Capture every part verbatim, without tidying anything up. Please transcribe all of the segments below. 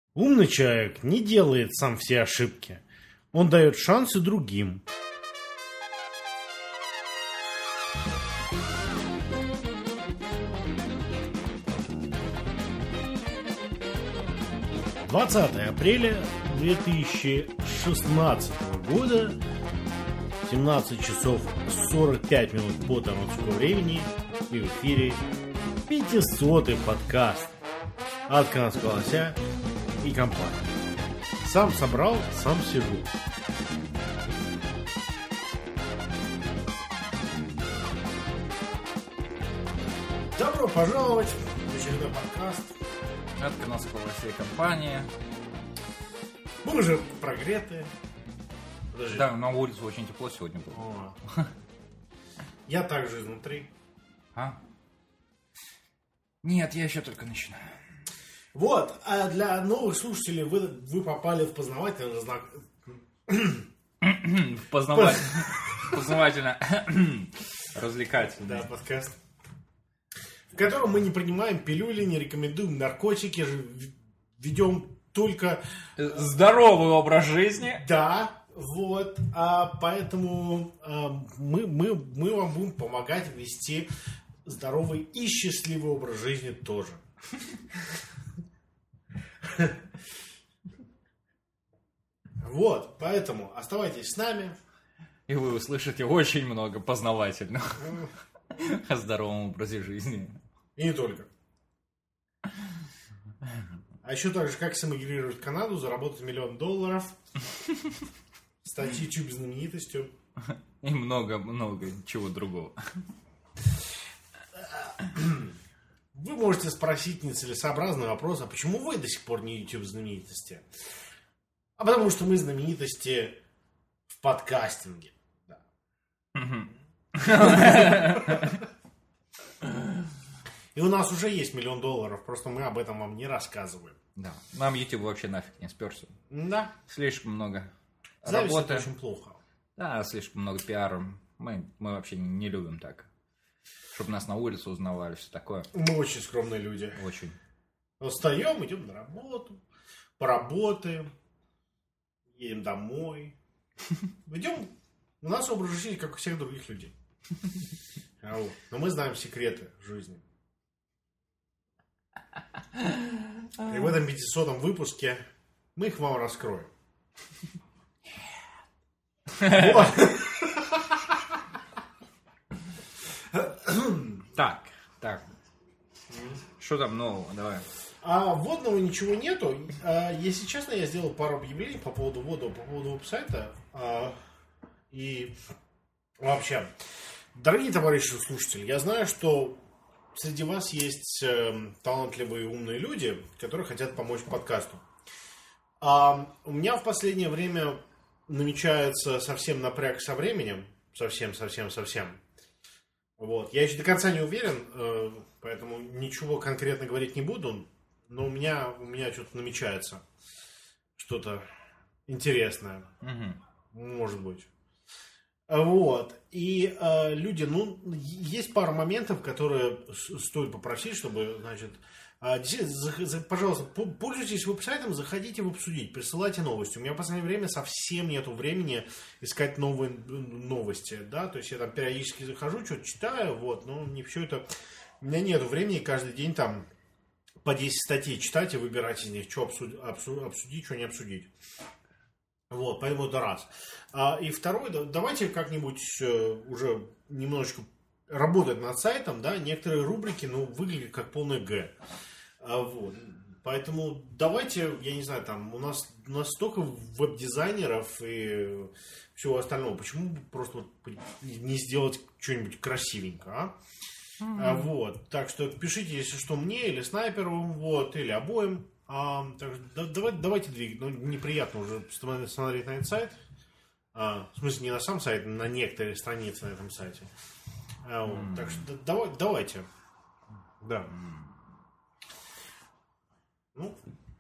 Умный человек не делает сам все ошибки. Он дает шансы другим. двадцатое апреля две тысячи шестнадцатого года, семнадцать часов сорок пять минут по томскому времени, и в эфире пятисотый подкаст от Канадского лося и компании. Сам собрал, сам сижу. Добро пожаловать в очередной подкаст от Канадского лося и компании. Мы уже прогретые. Подожди. Да, на улице очень тепло сегодня было. О. Я также изнутри. А? Нет, я еще только начинаю. Вот, а для новых слушателей вы, вы попали в познавательный знак. Познавательно. Познавательно. Развлекательный. Да, подкаст. В котором мы не принимаем пилюли, не рекомендуем наркотики, ведем только... Здоровый образ жизни. Да, вот. А поэтому а, мы, мы, мы вам будем помогать вести здоровый и счастливый образ жизни тоже. Вот, поэтому оставайтесь с нами. И вы услышите очень много познавательного о здоровом образе жизни. И не только. А еще также, как сэмигрировать в Канаду, заработать миллион долларов, стать YouTube знаменитостью. И много-много чего другого. Вы можете спросить нецелесообразный вопрос, а почему вы до сих пор не YouTube знаменитости? А потому что мы знаменитости в подкастинге. Да. И у нас уже есть миллион долларов, просто мы об этом вам не рассказываем. Да, нам YouTube вообще нафиг не сперся. Да. Слишком много Зависть работы. Это очень плохо. Да, слишком много пиара. Мы, мы вообще не любим так. Чтобы нас на улице узнавали, все такое. Мы очень скромные люди. Очень. Встаем, идем на работу, поработаем, едем домой. Идем. У нас образ жизни, как у всех других людей. Но мы знаем секреты жизни. И в этом пятисотом выпуске мы их вам раскроем. Так, так. Что там нового? Давай. А вводного ничего нету. А, если честно, я сделал пару объявлений по поводу ввода, по поводу веб-сайта. А, и вообще, дорогие товарищи слушатели, я знаю, что среди вас есть э, талантливые умные люди, которые хотят помочь подкасту. А у меня в последнее время намечается совсем напряг со временем. Совсем, совсем, совсем. Вот. Я еще до конца не уверен, э, поэтому ничего конкретно говорить не буду. Но у меня, у меня что-то намечается. Что-то интересное. Угу. Может быть. Вот. И э, люди, ну, есть пара моментов, которые стоит попросить, чтобы, значит, э, за, за, пожалуйста, пользуйтесь веб-сайтом, заходите в обсудить, присылайте новости. У меня в последнее время совсем нету времени искать новые новости, да, то есть я там периодически захожу, что-то читаю, вот, но не все это, у меня нету времени каждый день там по десять статей читать и выбирать из них, что обсудить, обсудить, что не обсудить. Вот, поэтому это раз. А, и второй, давайте как-нибудь уже немножечко работать над сайтом, да, некоторые рубрики, ну, выглядят как полное Г. А, вот. Поэтому давайте, я не знаю, там, у нас, у нас столько веб-дизайнеров и всего остального, почему бы просто вот не сделать что-нибудь красивенько, а? Mm-hmm. А, вот, так что пишите, если что, мне или снайперу, вот, или обоим. А, так, да, давайте, давайте двигать. Ну, неприятно уже смотреть на этот сайт. А, в смысле, не на сам сайт, на некоторые страницы на этом сайте. А, вот, mm. Так что да, давай, давайте. Да. Ну.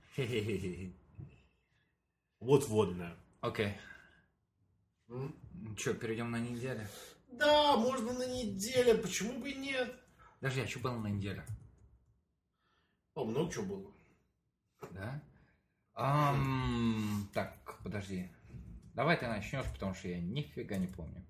Вот вводная. Окей. Okay. Mm? Что, перейдем на неделю? Да, можно на неделю. Почему бы и нет? Подожди, а что было на неделе? О, много чего было. Да? Ам, так, подожди. Давай ты начнешь, потому что я нифига не помню.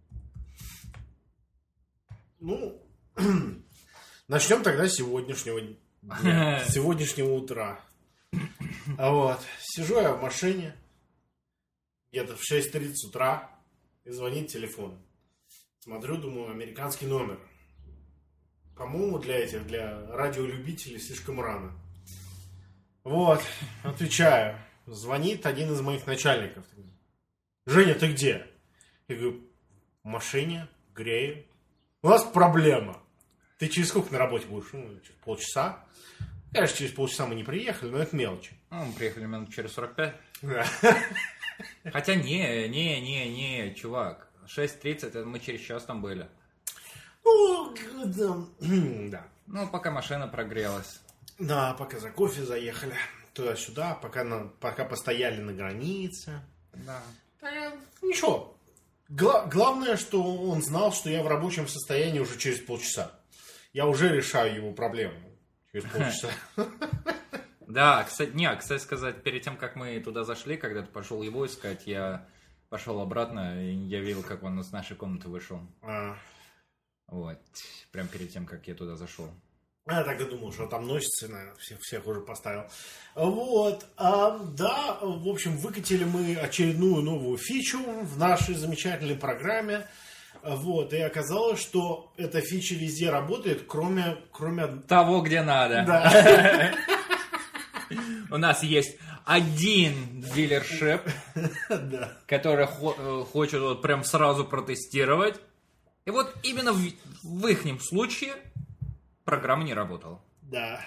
Ну, начнем тогда с сегодняшнего дня, с сегодняшнего утра. А вот, сижу я в машине, где-то в шесть тридцать утра, и звонит телефон. Смотрю, думаю, американский номер. По-моему, для этих, для радиолюбителей слишком рано. Вот, отвечаю. Звонит один из моих начальников. Женя, ты где? Я говорю, в машине, грею. У нас проблема. Ты через сколько на работе будешь? Ну, через полчаса. Конечно, через полчаса мы не приехали, но это мелочи. Ну, мы приехали минут через сорок пять. Да. Хотя не, не, не, не, чувак. шесть тридцать, это мы через час там были. Ну, да. Ну, пока машина прогрелась. Да, пока за кофе заехали туда-сюда, пока, на, пока постояли на границе. Да. Да, ничего. Гла- главное, что он знал, что я в рабочем состоянии уже через полчаса. Я уже решаю его проблему через полчаса. Да, кстати, не, кстати сказать, перед тем, как мы туда зашли, когда ты пошел его искать, я пошел обратно, и я видел, как он из нашей комнаты вышел. А. Вот, прям перед тем, как я туда зашел. Я так и думал, что там носится, наверное, всех, всех уже поставил. Вот, а, да, в общем, выкатили мы очередную новую фичу в нашей замечательной программе. Вот, и оказалось, что эта фича везде работает, кроме... кроме... Того, где надо. Да. У нас есть один дилершип, который хочет вот прям сразу протестировать. И вот именно в, в их случае программа не работала. Да.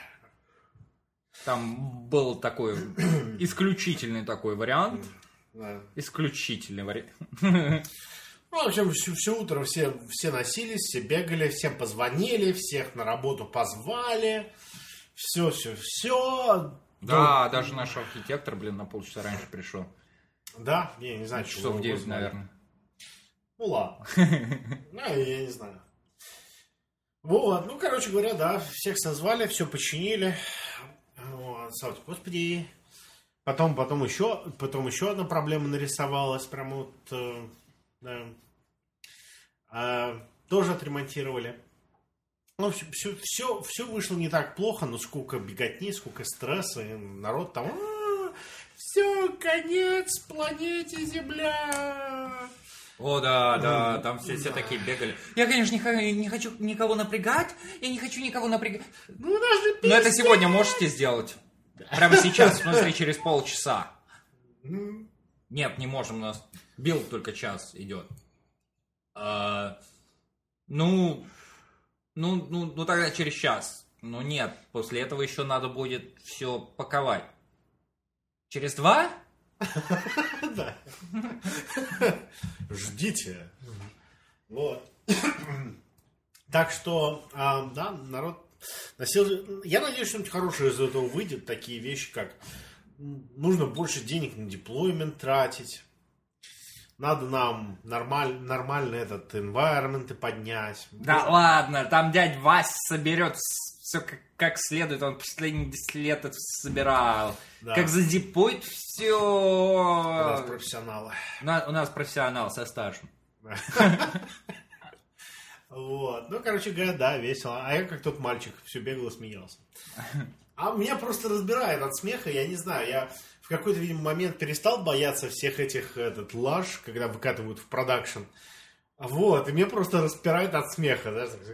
Там был такой исключительный такой вариант. Да. Исключительный вариант. Ну, в общем, все, все утро все, все носились, все бегали, всем позвонили, всех на работу позвали. Все, все, все. Да, да, даже наш архитектор, блин, на полчаса раньше пришел. Да? Я не знаю, часов девять, наверное. Ну ладно. Ну, я не знаю. Вот, ну, короче говоря, да, всех созвали, все починили. Вот, господи. Потом, потом еще, потом еще одна проблема нарисовалась, прям вот, э, да. А, тоже отремонтировали. Ну, все, все, все, все вышло не так плохо, но сколько беготни, сколько стресса, и народ там, все, конец планете Земля. О, да, да, там все, все такие бегали. Я, конечно, не, не хочу никого напрягать, я не хочу никого напрягать. Ну, даже но это сегодня можете сделать? Прямо сейчас, в смысле, через полчаса. Нет, не можем, у нас билд только час идет. А, ну, ну, ну, ну, тогда через час. Ну, нет, после этого еще надо будет все паковать. Через два? Да. Ждите. Вот. Так что, а, да, народ носил... Я надеюсь, что-нибудь хорошее из этого выйдет. Такие вещи, как нужно больше денег на деплоймент тратить. Надо нам нормаль... нормально этот environment поднять. Да ладно, там дядь Вася соберет все как, как следует. Он последние десять лет это собирал. Да. Как задепоет все. У нас профессионалы. У нас, у нас профессионал со стажем. Вот. Ну, короче говоря, да, весело. А я как тот мальчик все бегал и смеялся. А меня просто разбирает от смеха, я не знаю, я в какой-то, видимо, момент перестал бояться всех этих этот лаж, когда выкатывают в продакшн. Вот, и меня просто распирает от смеха.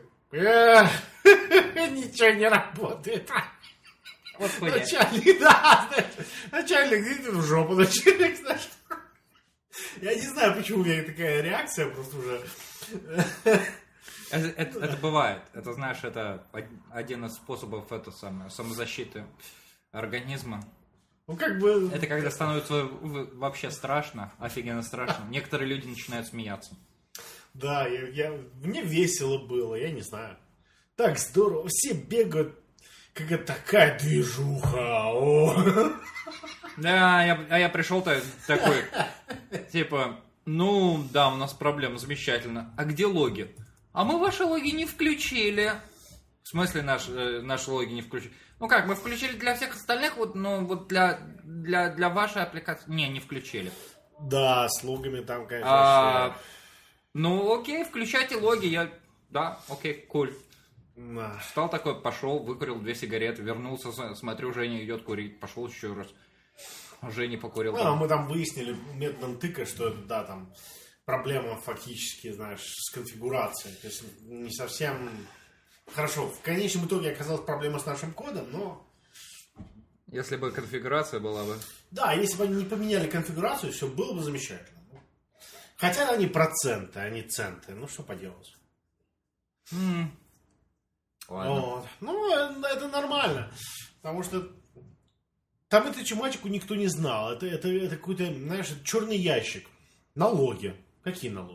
Ничего не работает. Господи. Начальник, да, знаешь, начальник идет в жопу, начальник, знаешь. Я не знаю, почему у меня такая реакция, просто уже... Это, это, это бывает. Это, знаешь, это один из способов это самое, самозащиты организма. Ну, как бы... Это когда становится вообще страшно, офигенно страшно. Некоторые люди начинают смеяться. Да, я, я, мне весело было, я не знаю. Так здорово, все бегают, какая такая движуха. О. Да, я, а я пришел-то такой, типа, ну, да, у нас проблема, замечательно. А где логи? А мы ваши логи не включили. В смысле наш, э, наши логи не включили? Ну как, мы включили для всех остальных, вот, но вот для, для, для вашей аппликации... Не, не включили. Да, с логами там, конечно, а, ну окей, включайте логи, я... Да, окей, куль. Да. Встал такой, пошел, выкурил две сигареты, вернулся, смотрю, Женя идет курить, пошел еще раз. Женя покурил. Ну, а мы там выяснили методом тыка, что это, да, там проблема фактически, знаешь, с конфигурацией. То есть не совсем... Хорошо, в конечном итоге оказалась проблема с нашим кодом, но... Если бы конфигурация была бы... Да, если бы они не поменяли конфигурацию, все было бы замечательно. Хотя они проценты, а не центы. Ну, что поделать. Mm. Ладно. Вот. Ну, это нормально. Потому что там эту тематику никто не знал. Это, это, это какой-то, знаешь, черный ящик. Налоги. Какие налоги?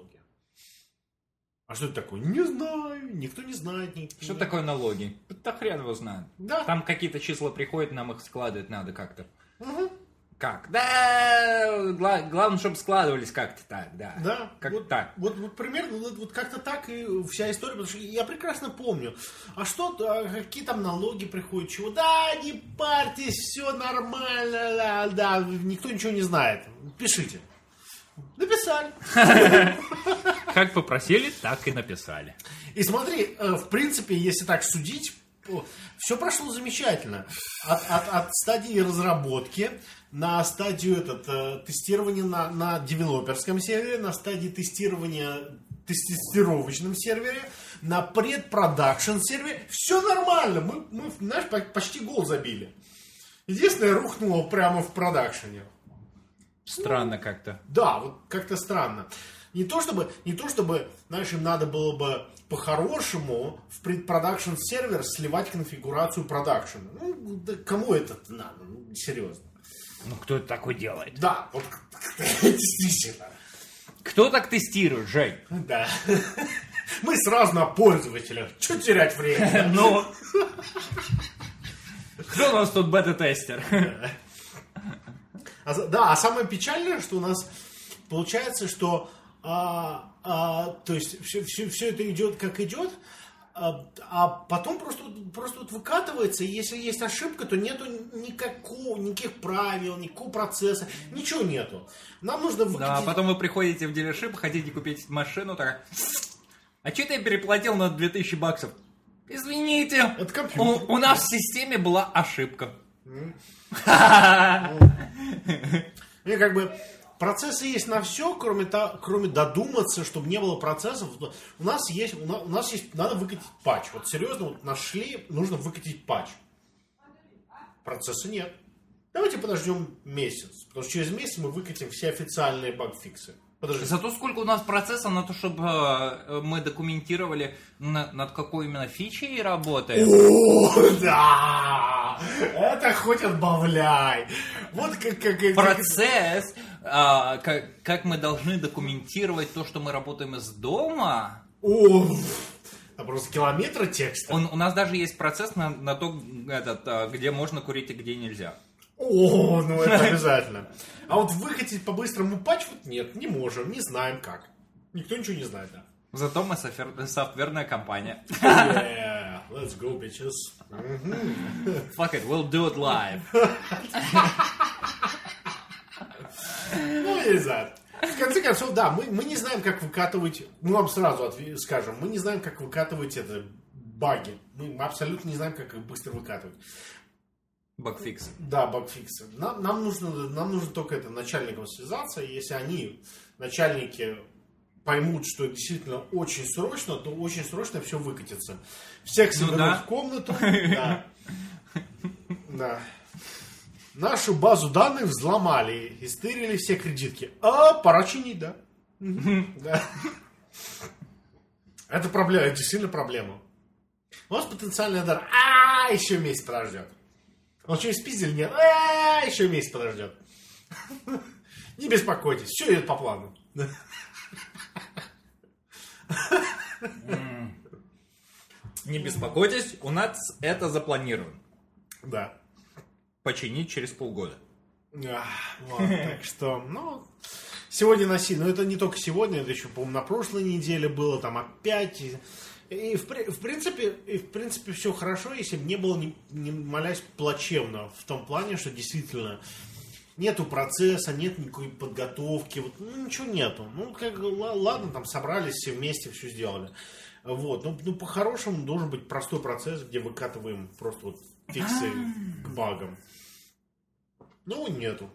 А что это такое? Не знаю. Никто не знает. Никто что не... такое налоги? Да хрен его знает. Да. Там какие-то числа приходят, нам их складывать надо как-то. Угу. Как? Да, гла- главное, чтобы складывались как-то так, да. Да. Как вот, так. Вот, вот примерно вот, вот как-то так и вся история, потому что я прекрасно помню. А что, а какие там налоги приходят, чего? Да, не парьтесь, все нормально, да, да, никто ничего не знает. Пишите. Написали. Как попросили, так и написали. И смотри, в принципе, если так судить, все прошло замечательно. От, от, от стадии разработки на стадию этот, тестирования на, на девелоперском сервере, на стадии тестирования тестировочном сервере, на предпродакшн сервере. Все нормально. Мы, мы знаешь, почти гол забили. Единственное, рухнуло прямо в продакшене. Странно ну, как-то. Да, вот как-то странно. Не то чтобы, не то чтобы, знаешь, им надо было бы по-хорошему в предпродакшн сервер сливать конфигурацию продакшена. Ну, да кому это надо? Ну, серьезно. Ну, кто это такое делает? Да, вот действительно. Кто так тестирует, Жень? Да. Мы сразу на пользователя. Чего терять время? Ну. Кто у нас тут бета-тестер? Да, а самое печальное, что у нас получается, что а, а, то есть все, все, все это идет как идет, а, а потом просто, просто вот выкатывается, и если есть ошибка, то нету никакого, никаких правил, никакого процесса, ничего нету. Нам нужно выкатить... Да, потом вы приходите в дилершип, хотите купить машину, так... А что я переплатил на две тысячи баксов? Извините, это компьютер. У, у нас в системе была ошибка. И как бы процессы есть на все, кроме, то, кроме додуматься, чтобы не было процессов. У нас есть, у нас, у нас есть, надо выкатить патч. Вот серьезно, вот нашли, нужно выкатить патч. Процесса нет. Давайте подождем месяц, потому что через месяц мы выкатим все официальные багфиксы. Подожди. Зато сколько у нас процесса на то, чтобы э, мы документировали, на, над какой именно фичей работаем. О, да! Это хоть отбавляй. Вот как... как, как Процесс, э, как, как мы должны документировать то, что мы работаем из дома. О, это просто километры текста. Он, у нас даже есть процесс на, на то, этот, где можно курить и где нельзя. О, ну это обязательно. А вот выкатить по-быстрому патч вот нет, не можем, не знаем как. Никто ничего не знает, да. Зато мы софер... софтверная компания. Yeah, let's go, bitches. Mm-hmm. Fuck it, we'll do it live. Ну, не знаю. В конце концов, да, мы, мы не знаем, как выкатывать, мы вам сразу отв... скажем, мы не знаем, как выкатывать это баги. Мы абсолютно не знаем, как их быстро выкатывать. Багфиксы. Да, багфиксы. Нам, нам, нужно, нам нужно только это начальникам связаться. И если они, начальники, поймут, что это действительно очень срочно, то очень срочно все выкатится. Всех соберут ну, да. в комнату. Да. Да. Нашу базу данных взломали и стырили все кредитки. А, пора чинить, да. Да. Это проблема, это действительно проблема. У вас потенциальный удар. А, еще месяц подождет. Он что, спиздили? Нет. А, еще месяц подождет. Не беспокойтесь, все идет по плану. Не беспокойтесь, у нас это запланировано. Да. Починить через полгода. А, ладно, так что, ну, сегодня носили, но это не только сегодня, это еще, по-моему, на прошлой неделе было, там опять И в, в принципе, и в принципе все хорошо, если бы не было, не, не молясь, плачевно. В том плане, что действительно нету процесса, нет никакой подготовки, вот, ну, ничего нету. Ну, как, ладно, там собрались все вместе, все сделали. Вот. Ну, ну, по-хорошему должен быть простой процесс, где выкатываем просто вот фиксы к багам. Ну, нету.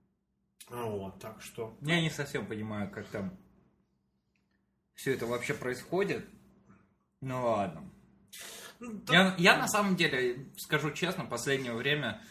Вот, так что... Я не совсем понимаю, как там все это вообще происходит. Ну ладно. Да. Я, я на самом деле, скажу честно, в последнее время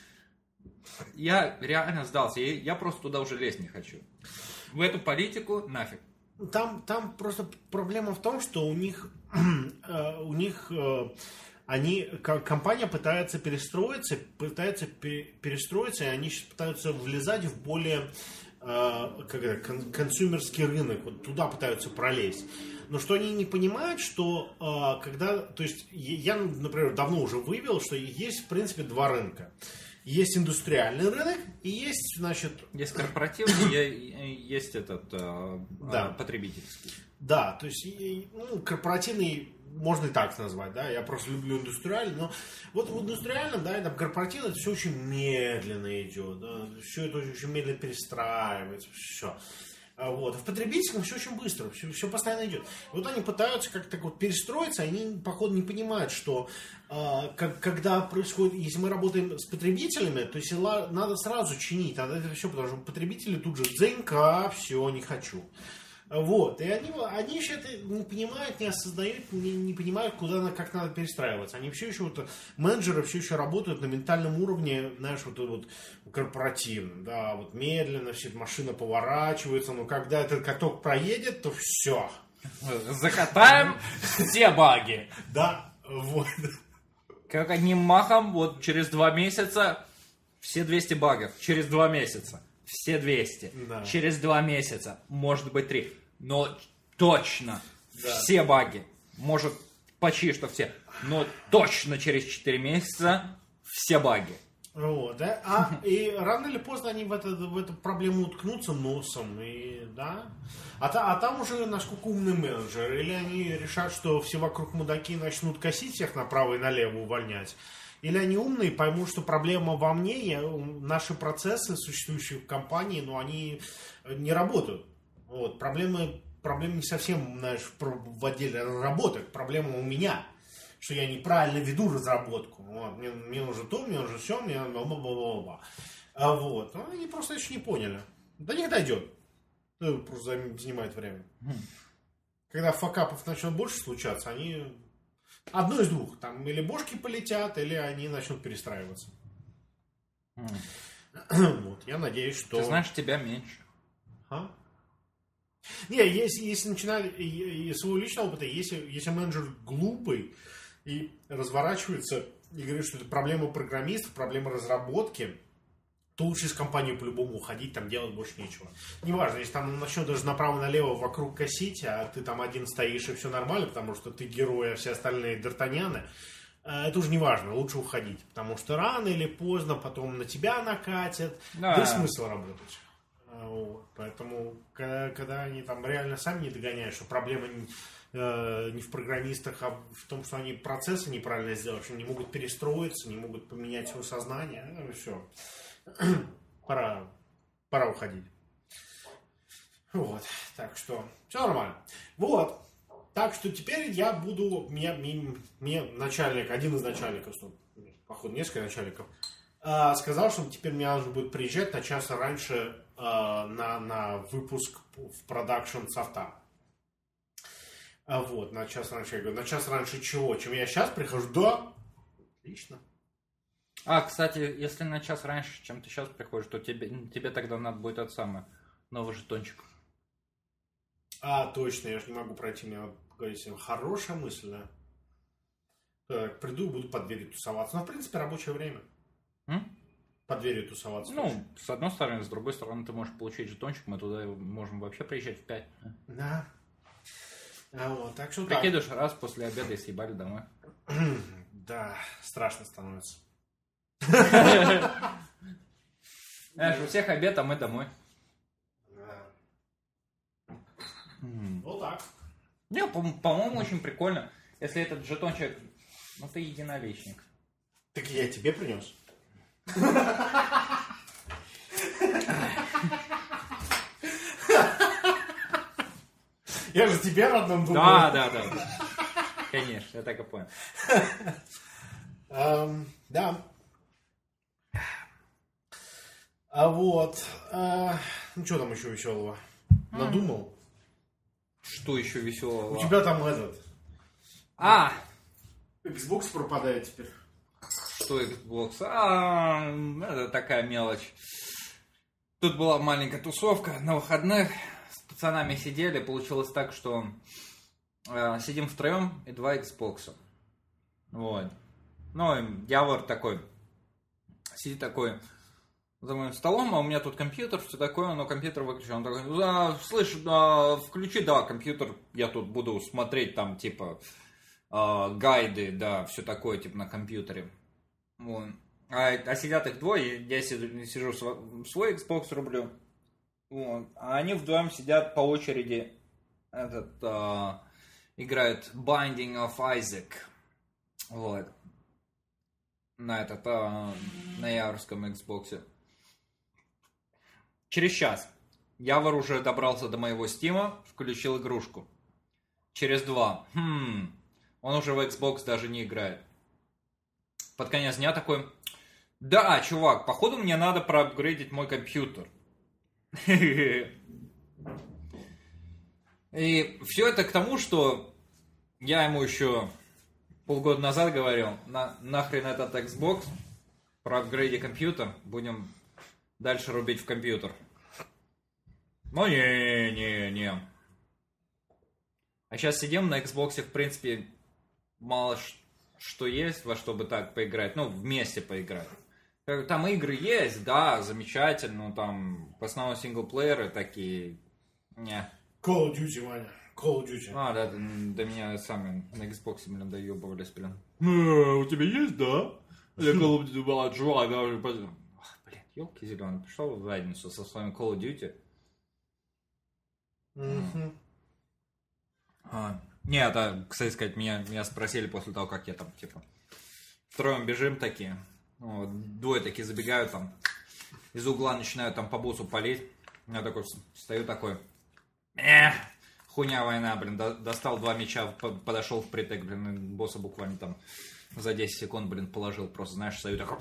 я реально сдался. Я, я просто туда уже лезть не хочу. В эту политику нафиг. Там, там просто проблема в том, что у них, э, у них э, они, компания пытается перестроиться, пытается перестроиться, и они сейчас пытаются влезать в более э, как это, кон- консюмерский рынок, вот туда пытаются пролезть. Но что они не понимают, что э, когда, то есть я, например, давно уже вывел, что есть в принципе два рынка. Есть индустриальный рынок и есть, значит... Есть корпоративный, есть этот да. потребительский. Да, то есть ну, корпоративный можно и так назвать, да, я просто люблю индустриальный, но вот в индустриальном, да, и там корпоративно это все очень медленно идет, да, все это очень медленно перестраивается, все. Вот. А в потребительском все очень быстро, все, все постоянно идет. И вот они пытаются как-то вот перестроиться, они, походу, не понимают, что э, как, когда происходит, если мы работаем с потребителями, то есть надо сразу чинить, надо это все, потому что потребители тут же дзенька, все, не хочу. Вот. И они, они еще это не понимают, не осознают, не, не понимают, куда, как надо перестраиваться. Они все еще, вот, менеджеры все еще работают на ментальном уровне, знаешь, вот, вот корпоративном, да, вот медленно, все машина поворачивается, но когда этот каток проедет, то все. Закатаем все баги. Да, вот. Как одним махом, вот через два месяца все двести багов. Через два месяца. Все двести. Да. Через два месяца. Может быть три. Но точно да. все баги. Может почти что все. Но точно через четыре месяца все баги. Вот, да? А, и рано или поздно они в, это, в эту проблему уткнутся носом. И, да? а, та, а там уже насколько умный менеджер. Или они решат, что все вокруг мудаки начнут косить всех направо и налево, увольнять. Или они умные, поймут, что проблема во мне, я, наши процессы, существующие в компании, но они не работают. Вот. Проблема, проблема не совсем, знаешь, в отделе разработок, проблема у меня, что я неправильно веду разработку. Вот. Мне, мне нужно то, мне нужно все, мне бла-бла-бла-бла. А вот. Но они просто еще не поняли. До них дойдет. Это просто занимает время. Когда факапов начнет больше случаться, они... Одно из двух. Там или бошки полетят, или они начнут перестраиваться. Mm. Вот, я надеюсь, что... Ты знаешь, тебя меньше. А? Не, если, если начинать из своего личного опыта, если, если менеджер глупый и разворачивается и говорит, что это проблема программистов, проблема разработки, то лучше из компании по-любому уходить, там делать больше нечего. Неважно, если там начнет даже направо-налево вокруг косить, а ты там один стоишь и все нормально, потому что ты герой, а все остальные д'Артаньяны, это уже не важно, лучше уходить. Потому что рано или поздно потом на тебя накатят, да, да и смысл работать. Вот. Поэтому, когда, когда они там реально сами не догоняют, что проблема не, э, не в программистах, а в том, что они процессы неправильно сделали, что не могут перестроиться, не могут поменять свое сознание, ну, все. Пора, пора уходить. Вот, так что все нормально. Вот, так что теперь я буду, мне, мне, мне начальник, один из начальников, походу несколько начальников, э, сказал, что теперь мне нужно будет приезжать на час раньше э, на, на выпуск в продакшн софта. А вот, на час раньше, я говорю, на час раньше чего? Чем я сейчас прихожу? Да, отлично. А, кстати, если на час раньше, чем ты сейчас приходишь, то тебе, тебе тогда надо будет тот самый новый жетончик. А, точно, я же не могу пройти, мне надо говорить, хорошая мысль, да. Так, приду и буду под дверью тусоваться. Но, в принципе, рабочее время. М? Под дверью тусоваться. Ну, точно. С одной стороны, с другой стороны, ты можешь получить жетончик, мы туда можем вообще приезжать в пять. Да. А вот, так что прикидываешь, так. Раз после обеда и съебали домой. Да, страшно становится. Знаешь, у всех обед, а мы домой. Вот так. Не, по-моему, очень прикольно. Если этот жетончик... Ну ты единоличник. Так я тебе принес. Я же тебе родном думал. Да, да, да. Конечно, я так и понял. Um, да. А вот. А, ну что там еще веселого? Надумал? Что еще веселого? У тебя там этот. А! Xbox пропадает теперь. Что Xbox? А, это такая мелочь. Тут была маленькая тусовка на выходных. С пацанами сидели. Получилось так, что э, сидим втроем и два Xbox. Вот. Ну, Явор такой. Сидит такой за моим столом, а у меня тут компьютер, все такое, но компьютер выключен. Он такой, да, слышь, да, включи, да, компьютер, я тут буду смотреть там, типа, э, гайды, да, все такое, типа, на компьютере. Вот. А, а сидят их двое, я сижу, сижу в свой Xbox рублю, вот. А они вдвоем сидят по очереди, этот, э, играют Binding of Isaac, вот, на этот, э, на яворском Xbox. Через час Явор уже добрался до моего стима, включил игрушку. Через два, хм, он уже в Xbox даже не играет. Под конец дня такой, да, чувак, походу мне надо проапгрейдить мой компьютер. И все это к тому, что я ему еще полгода назад говорил, на, нахрен этот Xbox, проапгрейди компьютер, будем дальше рубить в компьютер. Ну не, не, не. А сейчас сидим на Xbox, в принципе, мало что есть, во что бы так поиграть, ну, вместе поиграть. Там игры есть, да, замечательно, там, в основном синглплееры такие, не. Call of Duty, Ваня, Call of Duty. А, да, до меня сами на Xbox, блин, доебывались, блин. У тебя есть, да? Я Call of Duty была чувак, да, уже, блин, елки зеленые, пришел в задницу со своим Call of Duty. Mm-hmm. А, не, это, кстати сказать, меня, меня спросили после того, как я там, типа, втроем бежим такие, вот, двое такие забегают там, из угла начинают там по боссу палить, я такой стою такой, эх, хуйня война, блин, до, достал два меча, подошел впритык, блин, босса буквально там за десять секунд, блин, положил, просто, знаешь, стою такой,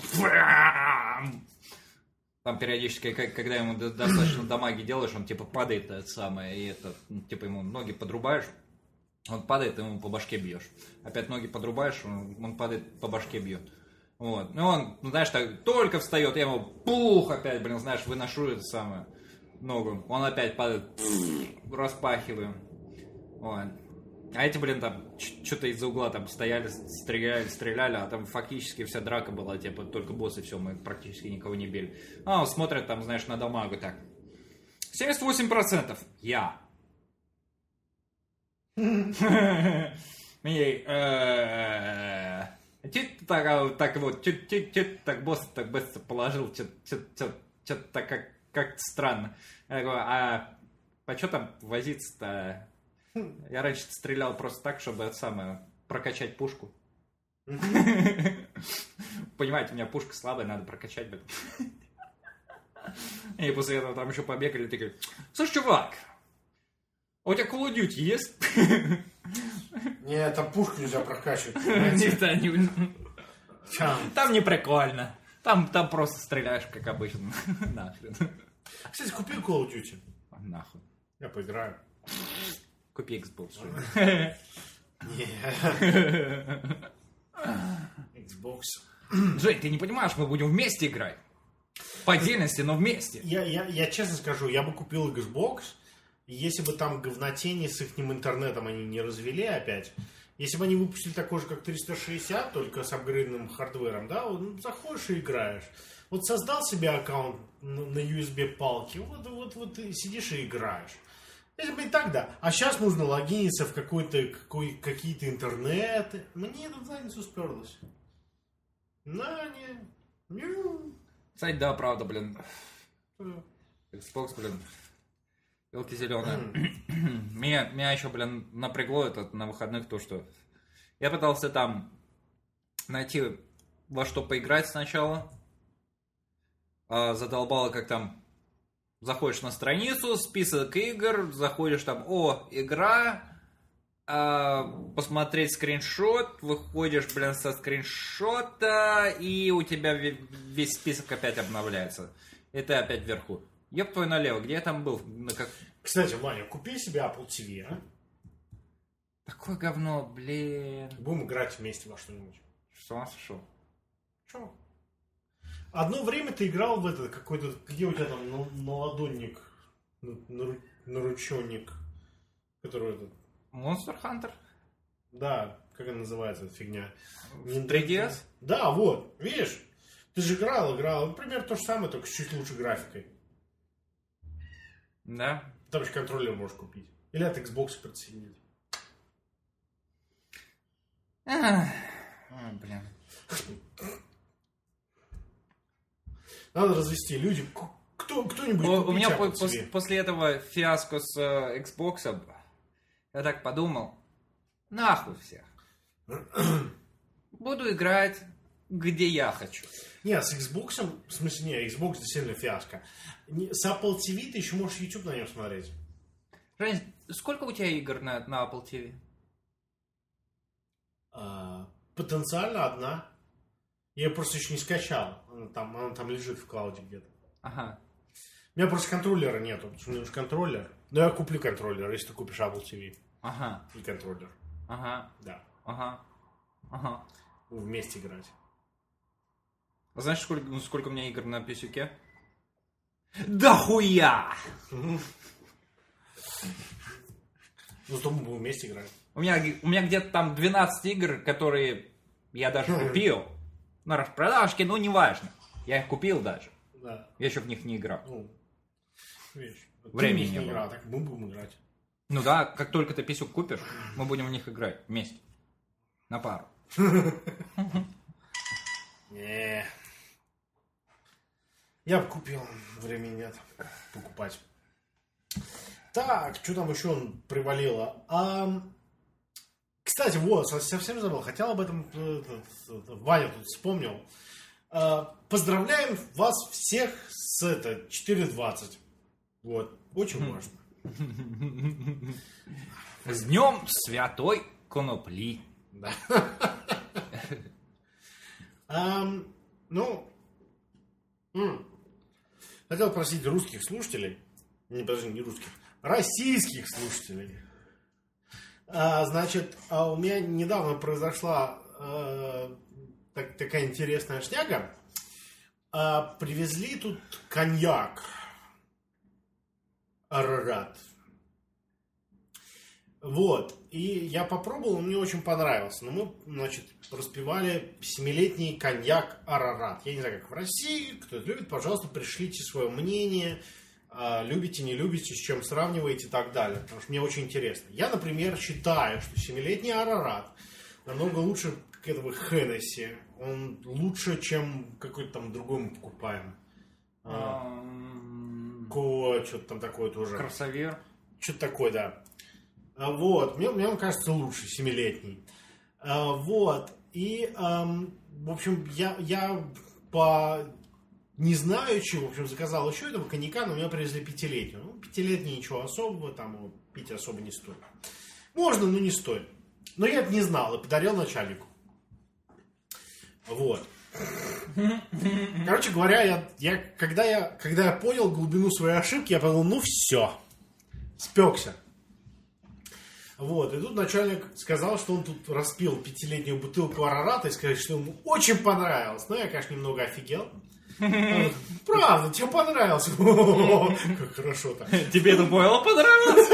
там периодически, когда ему достаточно дамаги делаешь, он типа падает, это самое, и это, типа ему ноги подрубаешь, он падает, ты ему по башке бьешь. Опять ноги подрубаешь, он, он падает, по башке бьет. Вот. Ну он, знаешь, так, только встает, я ему пух опять, блин, знаешь, выношу это самое, ногу. Он опять падает, пух, распахиваю. Вот. А эти, блин, там, что-то из-за угла там стояли, стреляли, стреляли, а там фактически вся драка была, типа, только боссы, все, мы практически никого не били. А он смотрит там, знаешь, на дамагу так. семьдесят восемь процентов. Я. Мне, так вот, чуть-чуть так босс так быстро положил, что-то так как-то странно. Я говорю, а по что там возиться-то? Я раньше стрелял просто так, чтобы это самое, прокачать пушку. Понимаете, у меня пушка слабая, надо прокачать, блин. И после этого там еще побегали, такие, слушай, чувак, а у тебя Call of Duty есть? Нет, там пушку нельзя прокачивать. Там не прикольно. Там, там просто стреляешь, как обычно. Нахрен. Кстати, купи Call of Duty. Нахуй. Я поиграю. Купи Xbox. Xbox. Жень, ты не понимаешь, мы будем вместе играть. По отдельности, но вместе. Я, я, я честно скажу, я бы купил Xbox, если бы там говнотени с их интернетом они не развели опять. Если бы они выпустили такой же, как триста шестьдесят, только с апгрейденным хардвером, да, вот, ну, заходишь и играешь. Вот создал себе аккаунт на ю эс би-палке, вот, вот, вот ты сидишь и играешь. Если бы и так, да. А сейчас нужно логиниться в какой-то, какой, какие-то интернеты. Мне это в задницу сперлось. На, не. Кстати, да, правда, блин. Xbox, блин. Елки зеленые. меня, меня еще, блин, напрягло это на выходных то, что Я пытался там найти во что поиграть сначала. А, задолбало, как там заходишь на страницу, список игр, заходишь там, о, игра, а, посмотреть скриншот, выходишь, блин, со скриншота, и у тебя весь список опять обновляется. И ты опять вверху. Ёб твой налево, где я там был? На как... Кстати, Ваня, купи себе Apple ти ви, а? Такое говно, блин. Будем играть вместе во что-нибудь. Что он сошел? Чё? Одно время ты играл в этот какой-то... Где у тебя там на, на ладонник, на, на, наручённик, который этот... Monster Hunter? Да, как она называется, эта фигня? три ди эс? Да, вот, видишь? Ты же играл, играл. Например, то же самое, только с чуть лучше графикой. Да. Там еще контроллер можешь купить. Или от Xbox подсоединить. Ой, блин. Надо развести. Люди, кто, кто-нибудь У, у купите меня Apple по- ти ви. пос- после этого фиаско с э, Xbox я так подумал, нахуй всех. Буду играть, где я хочу. Не, с Xbox, в смысле, не, Xbox действительно фиаско. Не, с Apple ти ви ты еще можешь YouTube на нем смотреть. Жень, сколько у тебя игр на, на Apple ти ви? А, потенциально одна. Я ее просто еще не скачал. Она там, она там лежит в клауде где-то. Ага. У меня просто контроллера нету. Потому что мне нужен контроллер. Но я куплю контроллер, если ты купишь Apple ти ви. Ага. И контроллер. Ага. Да. Ага. Ага. Будем вместе играть. А знаешь, сколько, ну, сколько у меня игр на писюке? Да хуя! Ну, то мы будем вместе играть. У меня, у меня где-то там двенадцать игр, которые я даже купил. На распродажке, ну неважно. Я их купил даже. Да. Я еще в них не играл. Ну, видишь. Времени ты в них не было. играл, так мы будем играть. Ну да, как только ты писюк купишь, мы будем в них играть вместе. На пару. Не. Я бы купил, времени нет покупать. Так, что там еще он привалило? А, кстати, вот, совсем забыл, хотел об этом, Ваня тут вспомнил. А, поздравляем вас всех с это, четыре двадцать. Вот, очень важно. С днем святой конопли. Да. Ам, ну, м, хотел просить русских слушателей, не, подожди, не русских, российских слушателей. А, значит, а у меня недавно произошла а, так- такая интересная шняга. А, привезли тут коньяк Арарат. Вот. И я попробовал, он мне очень понравился. Но мы, значит, распивали семилетний коньяк Арарат. Я не знаю, как в России. Кто это любит, пожалуйста, пришлите свое мнение. Любите, не любите, с чем сравниваете и так далее. Потому что мне очень интересно. Я, например, считаю, что семилетний Арарат намного лучше этого Хеннесси. Он лучше, чем какой-то там другой мы покупаем. Ко, что-то там такое тоже. Красавер. Что-то такое, да. А, Вот, мне, мне он кажется лучше, семилетний. А, Вот, и, ам, в общем, я, я по не знаю чего, в общем, заказал еще этого коньяка, но мне привезли пятилетнего. Ну, пятилетний ничего особого, там его пить особо не стоит. Можно, но не стоит. Но я это не знал и подарил начальнику. Вот. Короче говоря, я, я, когда, я, когда я понял глубину своей ошибки, я подумал, ну все, спекся. Вот, и тут начальник сказал, что он тут распил пятилетнюю бутылку Арарата и сказал, что ему очень понравилось. Но я, конечно, немного офигел. Он, правда, тебе понравилось? О, как хорошо-то. Тебе это пойло понравилось?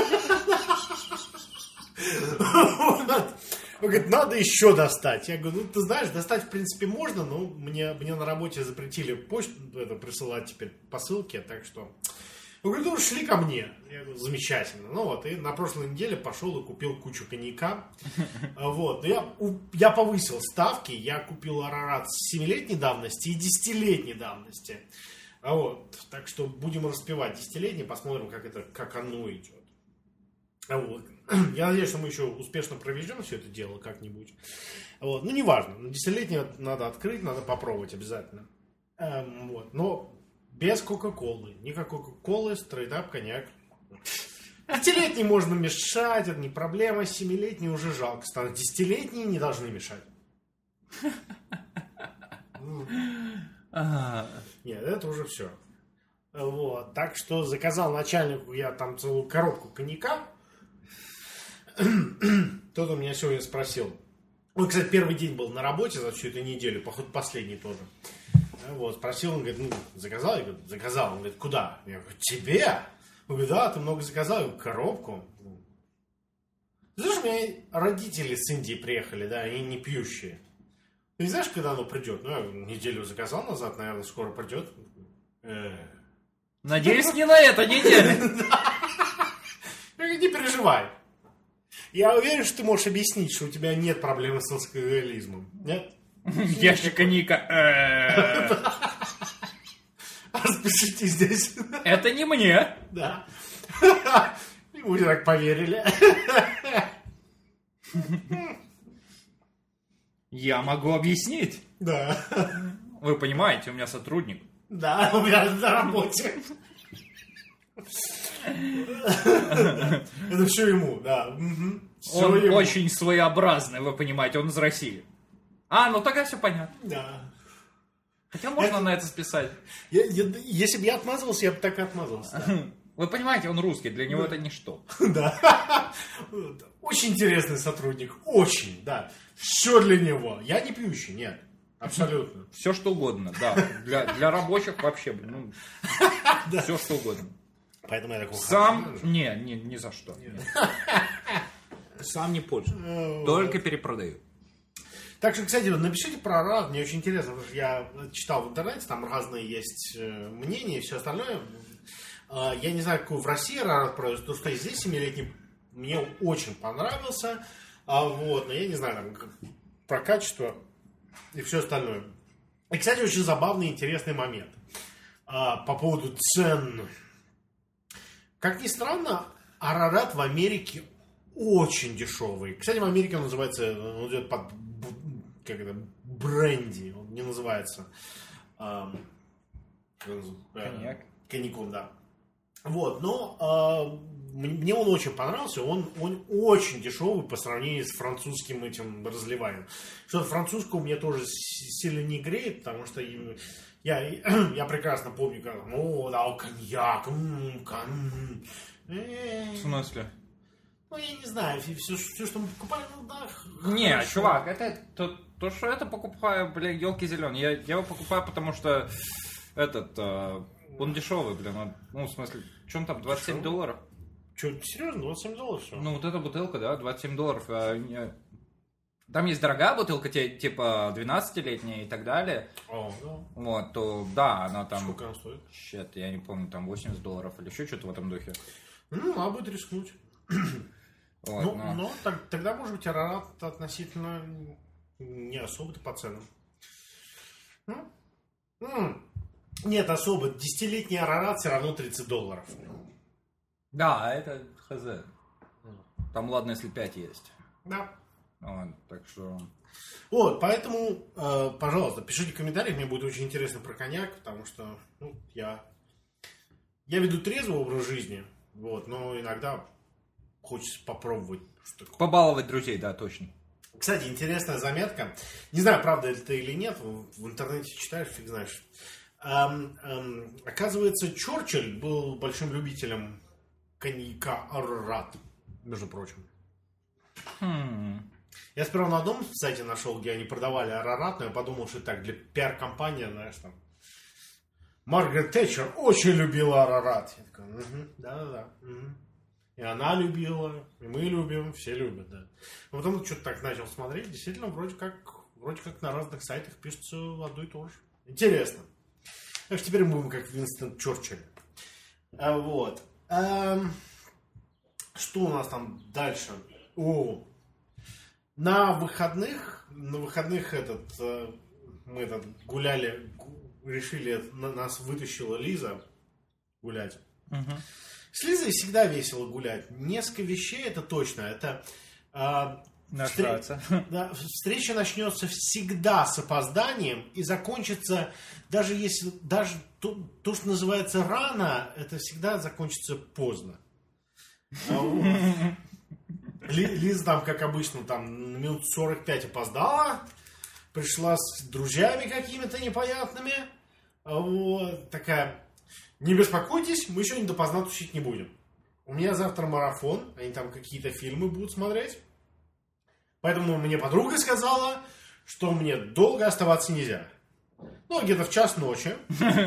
Он говорит, надо еще достать. Я говорю, ну ты знаешь, достать в принципе можно, но мне, мне на работе запретили почту это, присылать теперь посылки, так что... Он говорит, ну шли ко мне. Я говорю, замечательно. Ну вот, и на прошлой неделе пошел и купил кучу коньяка. Вот, но я, я повысил ставки, я купил Арарат с семилетней давности и десятилетней давности. Вот, так что будем распивать десятилетний, посмотрим, как это, как оно идет. Вот. Я надеюсь, что мы еще успешно проведем все это дело как-нибудь. Вот. Ну, неважно. Десятилетнее надо открыть, надо попробовать обязательно. Эм, вот. Но без Кока-Колы. Никакой Кока-Колы, стрейтап, коньяк. Пятилетний можно мешать, это не проблема. Семилетний уже жалко станет. Десятилетние не должны мешать. Нет, это уже все. Вот. Так что заказал начальнику я там целую коробку коньяка. Тот у меня сегодня спросил. Он, кстати, первый день был на работе за всю эту неделю, походу последний тоже. Вот, спросил, он говорит, ну, заказал? Я говорю, заказал. Он говорит, куда? Я говорю, тебе? Он говорит, да, ты много заказал. Я говорю, коробку. Знаешь, у меня родители с Индии приехали, да, они не пьющие. Ты не знаешь, когда оно придет? Ну, я неделю заказал назад, наверное, скоро придет. Надеюсь, не на эту неделю. Не переживай. Я уверен, что ты можешь объяснить, что у тебя нет проблемы с алкоголизмом. Нет? Ящик коньяка. Распишите здесь. Это не мне. Да. Люди так поверили. Я могу объяснить. Да. Вы понимаете, у меня сотрудник. Да, у меня на работе. Это все ему, да. Все Он ему. очень своеобразный, вы понимаете, он из России. А, ну тогда все понятно. Да. Хотя можно Это- на это списать. Я- я- если бы я отмазывался, я бы так и отмазался. Да. Вы понимаете, он русский, для него это ничто. Да. Очень интересный сотрудник. Очень, да. Все для него. Я не пьющий, нет. Абсолютно. Все что угодно, да. Для, для рабочих вообще, блин, ну, все что угодно. Поэтому я такой... Сам, не, не, ни за что. Нет. Сам не пользуюсь, Вот. только перепродаю. Так что, кстати, напишите про Арарат, мне очень интересно, потому что я читал в интернете, там разные есть э, мнения и все остальное. Э, Я не знаю, какой в России Арарат производит, потому что здесь семилетний мне очень понравился, а вот, но я не знаю, там, как- про качество и все остальное. И, кстати, очень забавный и интересный момент а, по поводу цен. Как ни странно, Арарат в Америке очень дешевый. Кстати, в Америке он называется, он идет под б- как это, бренди, он не называется а, как он называется? Э, Коньяк. коньяком, да. Вот, но а, мне мне он очень понравился, он, он очень дешевый по сравнению с французским этим разливаем. Что-то французского мне тоже с- сильно не греет, потому что им- я, я прекрасно помню, как, о, да, коньяк, м, кон- э, В смысле? ну, я не знаю, все, все, что мы покупали, ну да. Не, хорошо. чувак, это то, то, что это покупаю, бля, елки зеленые. Я, я его покупаю, потому что этот, э, он дешевый, блин. Он, ну, в смысле, что он там, двадцать семь Дешевый? долларов? Че, серьезно, двадцать семь долларов все? Ну, вот эта бутылка, да, двадцать семь долларов. а не- Там есть дорогая бутылка, те- типа двенадцатилетняя и так далее. О, да. Вот, то да, она там... Сколько она стоит? Щет, я не помню, там восемьдесят долларов или еще что-то в этом духе. Ну, надо будет рискнуть. Вот, ну, но- но так- тогда, может быть, Арарат относительно не особо-то по ценам. Ну, м, Нет, особо. Десятилетний Арарат все равно тридцать долларов. Да, это хз. Там ладно, если пять есть. Да. Вот, так что... Вот, поэтому, э, пожалуйста, пишите в комментариях, мне будет очень интересно про коньяк, потому что ну, я, я веду трезвый образ жизни, вот, но иногда хочется попробовать что такое. Побаловать друзей, да, точно. Кстати, интересная заметка. Не знаю, правда это или нет, в, в интернете читаешь, фиг знаешь. Эм, эм, оказывается, Черчилль был большим любителем коньяка Арарат, между прочим. Хм. Я сперва на одном сайте нашел, где они продавали Арарат, но я подумал, что так, для пиар-компании, знаешь, там... Маргарет Тэтчер очень любила Арарат. Я такой, угу, да-да-да. Угу. И она любила, и мы любим, все любят, да. Но потом что-то так начал смотреть, действительно, вроде как, вроде как на разных сайтах пишется одно и то же. Интересно. Так что теперь мы будем как Винстон Черчилль. А, вот. Эм, что у нас там дальше? О, на выходных, на выходных этот, э, мы этот гуляли, гу- решили, на- нас вытащила Лиза гулять. Угу. С Лизой всегда весело гулять. Несколько вещей, это точно. Это э, Нажраться. встр... да, встреча начнется всегда с опозданием и закончится, даже если даже то, то, что называется рано, это всегда закончится поздно. Лиза там, как обычно, там минут сорок пять опоздала, пришла с друзьями какими-то непонятными. Вот, такая: не беспокойтесь, мы сегодня допоздна тусить не будем. У меня завтра марафон, они там какие-то фильмы будут смотреть. Поэтому мне подруга сказала, что мне долго оставаться нельзя. Ну, где-то в час ночи.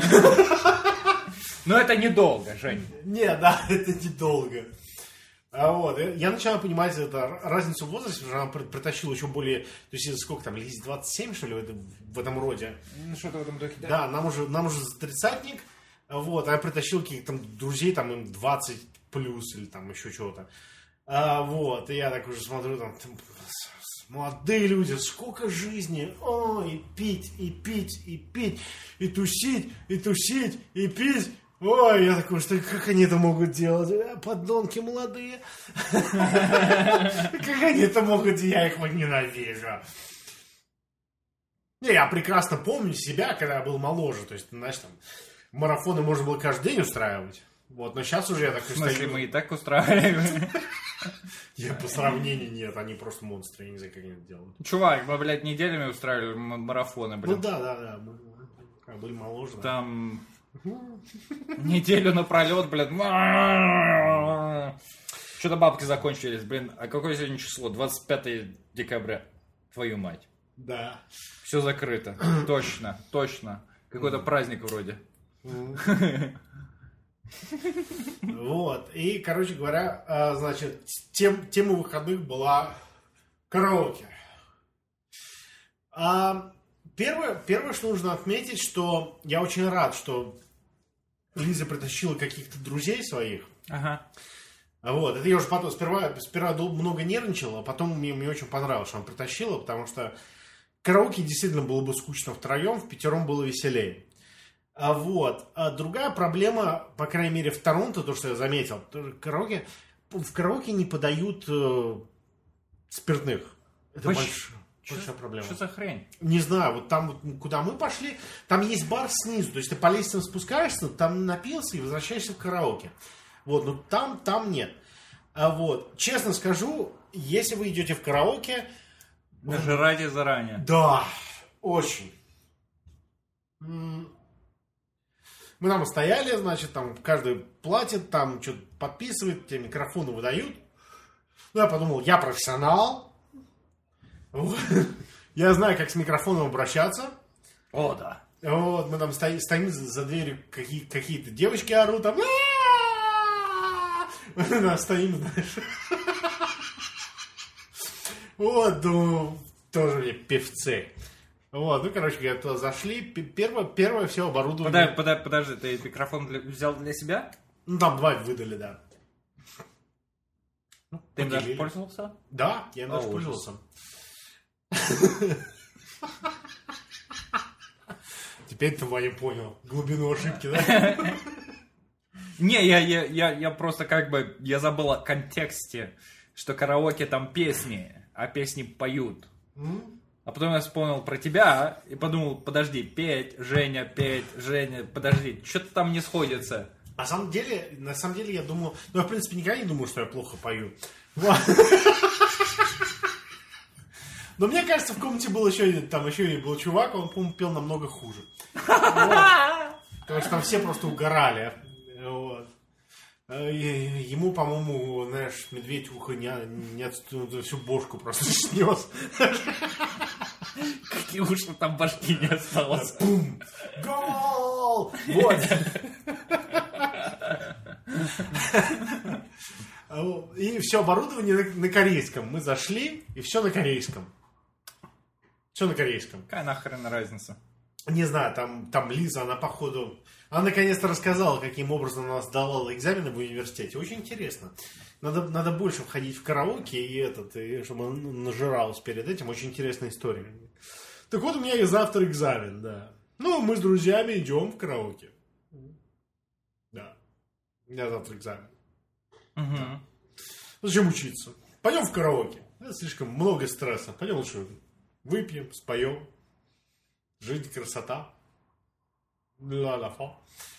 Но это недолго, Жень. Не, да, это недолго. А вот, я начинаю понимать это, разницу в возрасте, потому что она притащила еще более... То есть, сколько там, Лизе двадцать семь, что ли, в этом, в этом роде? Ну, что-то в этом духе, да. Да, нам уже, нам уже тридцатник, вот, а я притащил каких-то там друзей, там, им двадцать плюс, или там еще чего-то. А, вот, и я так уже смотрю, там, там, молодые люди, сколько жизни, о, и пить, и пить, и пить, и тусить, и тусить, и пить. Ой, я такой, что как они это могут делать? Подонки молодые. Как они это могут, я их ненавижу. Не, я прекрасно помню себя, когда я был моложе. То есть, знаешь, там, марафоны можно было каждый день устраивать. Вот, но сейчас уже я такой... В смысле, мы и так устраиваем? Я по сравнению нет, они просто монстры, я не знаю, как они это делают. Чувак, мы, блядь, неделями устраивали марафоны, блядь. Ну да, да, да, мы были моложе. Там... Неделю напролет, блин. Что-то бабки закончились, блин. А какое сегодня число? двадцать пятое декабря. Твою мать. Да. Все закрыто. Точно, точно. Какой-то праздник вроде. Вот. И, короче говоря, значит, тем, тема выходных была караоке. А первое, первое, что нужно отметить, что я очень рад, что Лиза притащила каких-то друзей своих. Ага. Вот. Это я уже потом, сперва, сперва много нервничал, а потом мне, мне очень понравилось, что она притащила, потому что караоке действительно было бы скучно втроем, в пятером было веселее. А вот. А другая проблема, по крайней мере, в Торонто, то, что я заметил, караоке, в караоке не подают э, спиртных. Это Больш... большая, большая проблема. Что за хрень? Не знаю, вот там, куда мы пошли, там есть бар снизу, то есть ты по лестницам спускаешься, там напился и возвращаешься в караоке. Вот, но там, там нет. А вот, честно скажу, если вы идете в караоке... Нажирайте заранее. Да, очень. Мы там стояли, значит, там каждый платит, там что-то подписывает, тебе микрофоны выдают. Ну, я подумал, я профессионал. Я знаю, как с микрофоном обращаться. О, да. Вот, мы там стоим, стоим за дверью, какие, какие-то девочки орут, там... Мы стоим, знаешь. Вот, ну, тоже мне певцы. Вот, ну, короче говоря, туда зашли. Первое, первое все оборудование. Подожди, подожди, подожди, ты микрофон для, взял для себя? Ну, там два выдали, да. Ну, ты им даже пользовался? Да, я им даже пользовался. Теперь ты, Ваня, понял глубину ошибки, да? Не, я, я, я, я просто как бы, я забыл о контексте, что караоке там песни, а песни поют. Mm? А потом я вспомнил про тебя и подумал, подожди, петь, Женя, петь, Женя, подожди, что-то там не сходится. На самом деле, на самом деле я думал, ну я в принципе никогда не думал, что я плохо пою. Но мне кажется, в комнате был еще, там еще и был чувак, он, по-моему, пел намного хуже. Потому что там все просто угорали. Вот. Ему, по-моему, знаешь, медведь ухо не, не всю бошку просто снес. Какие уши там башки не осталось. Бум! Гол! Вот. И все оборудование на, на корейском. Мы зашли, и все на корейском. Все на корейском. Какая нахрен разница? Не знаю, там, там Лиза, она походу... Она наконец-то рассказала, каким образом она сдавала экзамены в университете. Очень интересно. Надо, надо больше входить в караоке, и этот, и чтобы он нажиралась перед этим. Очень интересная история. Так вот, у меня и завтра экзамен, да. Ну, мы с друзьями идем в караоке. Да. У меня завтра экзамен. Угу. Да. Зачем учиться? Пойдем в караоке. Это слишком много стресса. Пойдем лучше выпьем, споем. Жизнь, красота. Ла-ла-фа.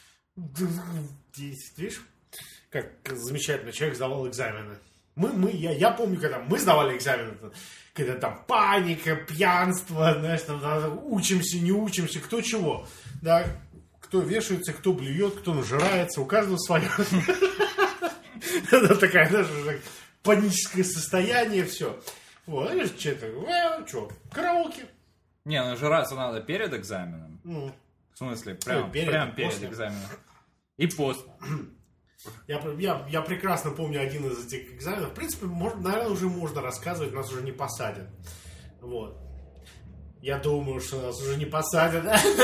Видишь, как замечательно человек сдавал экзамены. Мы, мы, я, я помню, когда мы сдавали экзамены, когда там паника, пьянство, знаешь, там, там, учимся, не учимся, кто чего. Да, кто вешается, кто блюет, кто нажирается, у каждого свое. Это такая, знаешь, паническое состояние, все. Вот, знаешь, что-то, что, караоке. Не, нажираться надо перед экзаменом. Ну, в смысле, прям перед, прям перед после. экзаменом. И после. Я, я, я прекрасно помню один из этих экзаменов. В принципе, можно, наверное, уже можно рассказывать, нас уже не посадят. Вот. Я думаю, что нас уже не посадят.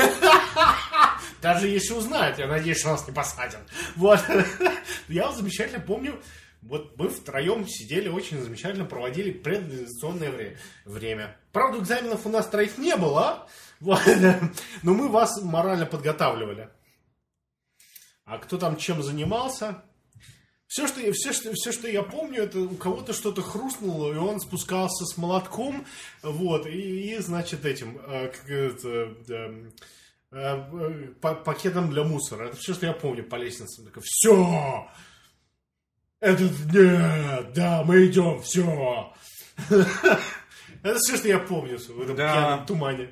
Даже если узнают, я надеюсь, что нас не посадят. Вот. Я замечательно помню, вот мы втроем сидели, очень замечательно проводили предэкзаменационное время. Правда, экзаменов у нас троих не было, вот. Но мы вас морально подготавливали. А кто там чем занимался? Все что, все, что, все, что я помню, это у кого-то что-то хрустнуло, и он спускался с молотком, вот, и, и значит, этим, э, как это, э, э, пакетом для мусора. Это все, что я помню по лестнице. Такое, все! Это нет, да, мы идем, все! Это все, что я помню в этом пьяном тумане.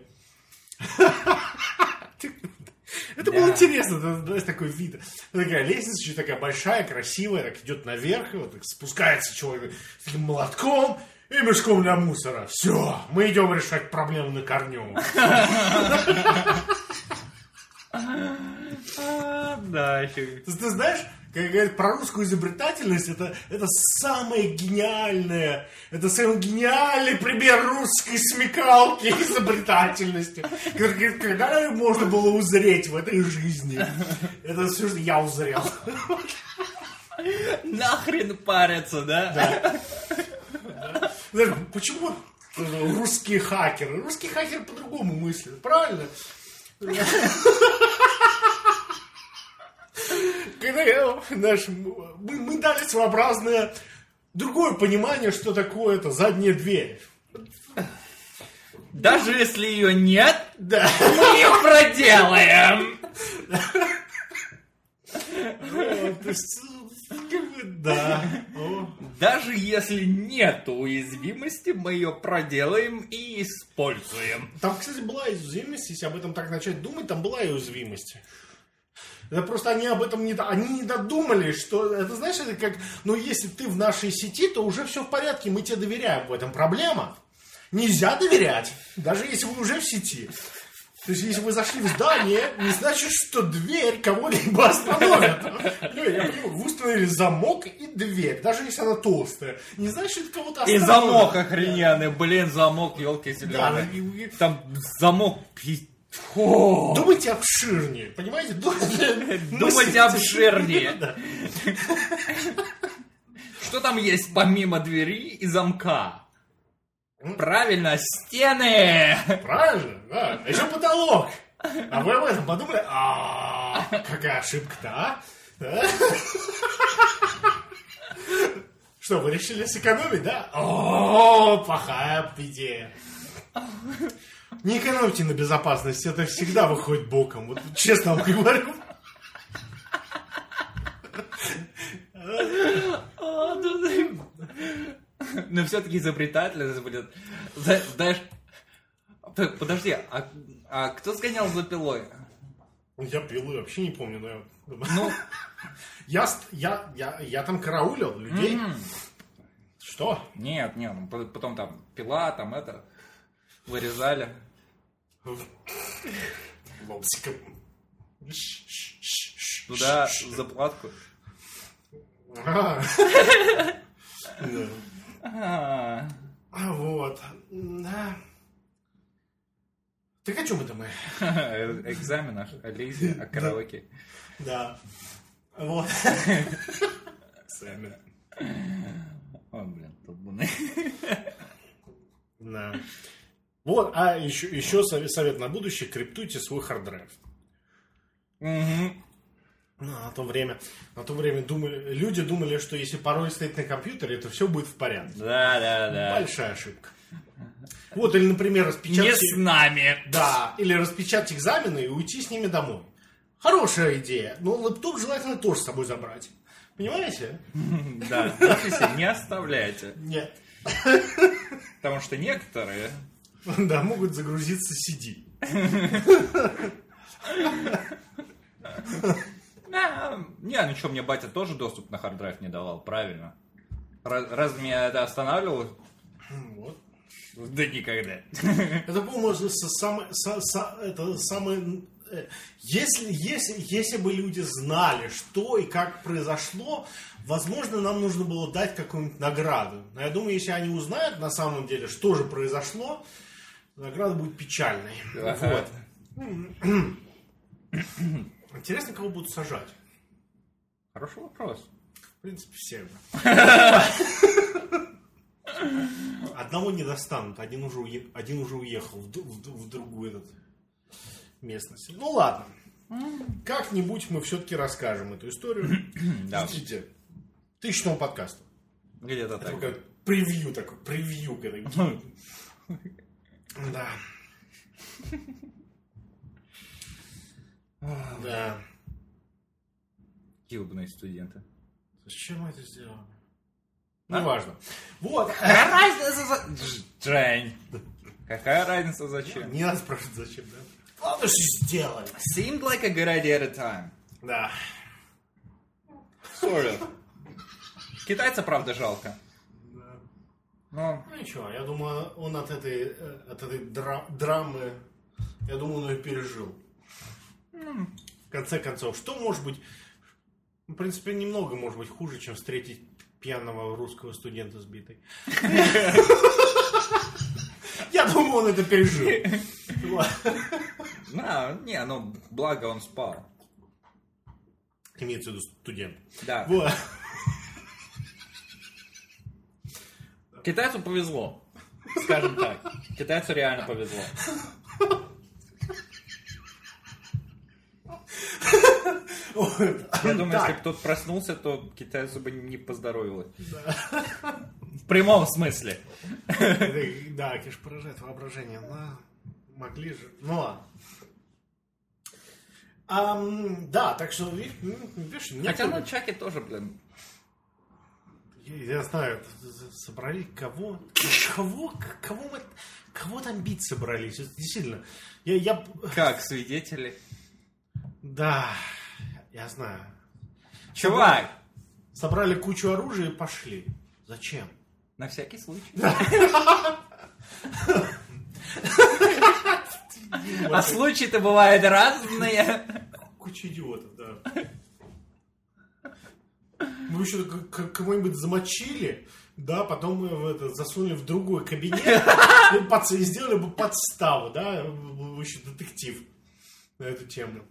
Это было интересно, знаешь, такой вид. Такая лестница, еще такая большая, красивая, так идет наверх, и вот так спускается человек с таким молотком и мешком для мусора. Все, мы идем решать проблему на корню. Да, еще. Ты знаешь, как говорят про русскую изобретательность, это, это самое гениальное, это самый гениальный пример русской смекалки и изобретательности, когда можно было узреть в этой жизни. Это все, что я узрел. Нахрен париться, да? Да. Знаешь, почему русские хакеры? Русские хакеры по-другому мыслят, правильно? Когда, знаешь, мы, мы дали своеобразное другое понимание, что такое это задняя дверь. Даже если ее нет, да. Мы ее проделаем. То есть, да. Даже если нет уязвимости, мы ее проделаем и используем. Там, кстати, была уязвимость, если об этом так начать думать, там была и уязвимость. Это просто они об этом не, они не додумали, что, это знаешь, это как, ну если ты в нашей сети, то уже все в порядке, мы тебе доверяем, в этом проблема. Нельзя доверять, даже если вы уже в сети. То есть, если вы зашли в здание, не значит, что дверь кого-либо остановит. Ну, я понимаю, вы установили замок и дверь, даже если она толстая. Не значит, что кого-то остановит. И замок охрененный, блин, замок, елки зеленые. Да, там замок... Фу. Думайте обширнее, понимаете? Думайте обширнее. Что там есть помимо двери и замка? Правильно, стены! Правильно, да. А еще потолок. А вы об этом подумали? А, какая ошибка-то, а? Что, вы решили сэкономить, да? О, плохая идея. Не экономьте на безопасности, это всегда выходит боком. Вот честно вам говорю. Но все-таки изобретательность будет. Знаешь, подожди, а, а кто сгонял за пилой? Я пилу вообще не помню, наверное. Ну, я, я, я, я там караулил людей. Mm-hmm. Что? Нет, нет, потом там пила, там это, вырезали. Туда заплатку. А, вот. Да. Так о чем это мы? Экзамен, о Лизе, о караоке. Да. Вот. Экзамен. О, блин, толбуны. Да. Вот, а еще, еще совет, совет на будущее: криптуйте свой харддрайв. Угу. На то время, на то время думали, люди думали, что если пароль стоит на компьютере, то все будет в порядке. Да, да, да. Большая ошибка. Вот, или, например, распечатать... Не с нами. Да, или распечатать экзамены и уйти с ними домой. Хорошая идея, но лэптоп желательно тоже с собой забрать. Понимаете? Да, в офисе не оставляйте. Нет. Потому что некоторые... Да, могут загрузиться си ди. Не, ну что, мне батя тоже доступ на хард-драйв не давал, правильно. Разве меня это останавливало? Вот. Да никогда. Это, по-моему, самое... Это самое... Если, если, если бы люди знали, что и как произошло, возможно, нам нужно было дать какую-нибудь награду. Но я думаю, если они узнают на самом деле, что же произошло, награда будет печальной. Вот. Интересно, кого будут сажать? Хороший вопрос. В принципе, всех. Одного не достанут, один уже, уе... один уже уехал в, в, в другую этот... местность. Ну ладно. Как-нибудь мы все-таки расскажем эту историю. Да. Ждите. Тысячного подкаста. Где-то так. Такое превью такое, превью. Да. Да. Ёбаные студенты. Зачем мы это сделали? Ну, важно. Вот. Какая разница за... Жень. Какая разница зачем? Не надо спрашивать зачем, да? Ладно, что сделали. Seemed like a good idea at a time. Да. Sort of. Китайца, правда, жалко. Да. Но... Ну ничего, я думаю, он от этой, от этой дра- драмы, я думаю, он ее пережил. Mm. В конце концов, что может быть, в принципе, немного может быть хуже, чем встретить пьяного русского студента сбитой. Я думаю, он это пережил. А, не, ну, благо он спал. Имеется в виду студент. Да. Вот. Китайцу повезло. Скажем так. Китайцу реально повезло. Я думаю, если бы кто-то проснулся, то китайцу бы не поздоровилось. Да. В прямом смысле. Да, конечно, поражает воображение. Но могли же. Ну ладно. А, да, так что, видишь, некоторые... Хотя на Чаке тоже, блин. Я, я знаю, собрали кого? Кого? Кого мы... Кого там бить собрались? Действительно. Я, я... Как, свидетели? Да, я знаю. Чувак! Собрали кучу оружия и пошли. Зачем? На всякий случай. А случаи-то бывают разные. Куча идиотов, да. Мы еще кого-нибудь замочили, да, потом мы в это, засунули в другой кабинет и сделали бы подставу, да, был еще детектив на эту тему.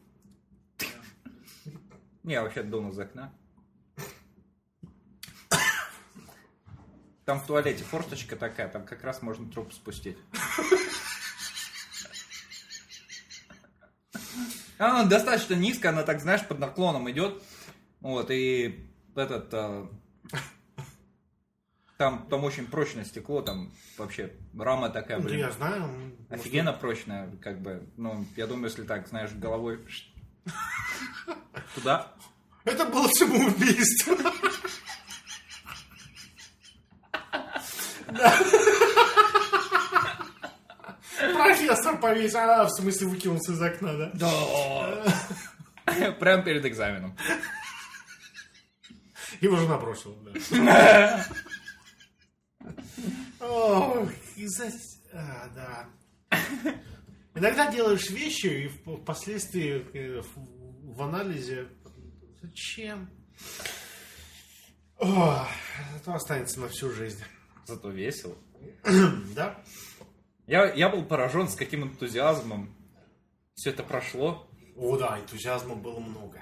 Не, я вообще думал из окна. Там в туалете форточка такая, там как раз можно труп спустить. Она достаточно низко, она так, знаешь, под наклоном идет. Вот, и этот... А, там, там очень прочное стекло, там вообще рама такая, блин. Ну, я знаю. Офигенно может... прочная, как бы. Ну, я думаю, если так, знаешь, головой... Туда. Это было самоубийство. Профессор повесил, а, в смысле выкинулся из окна, да? Да. Прямо перед экзаменом. Его жена бросила, да. Ох, а, да. Иногда делаешь вещи и впоследствии в анализе зачем? О, это останется на всю жизнь. Зато весело. Да? Я, я был поражен, с каким энтузиазмом все это прошло. О, да, энтузиазма было много.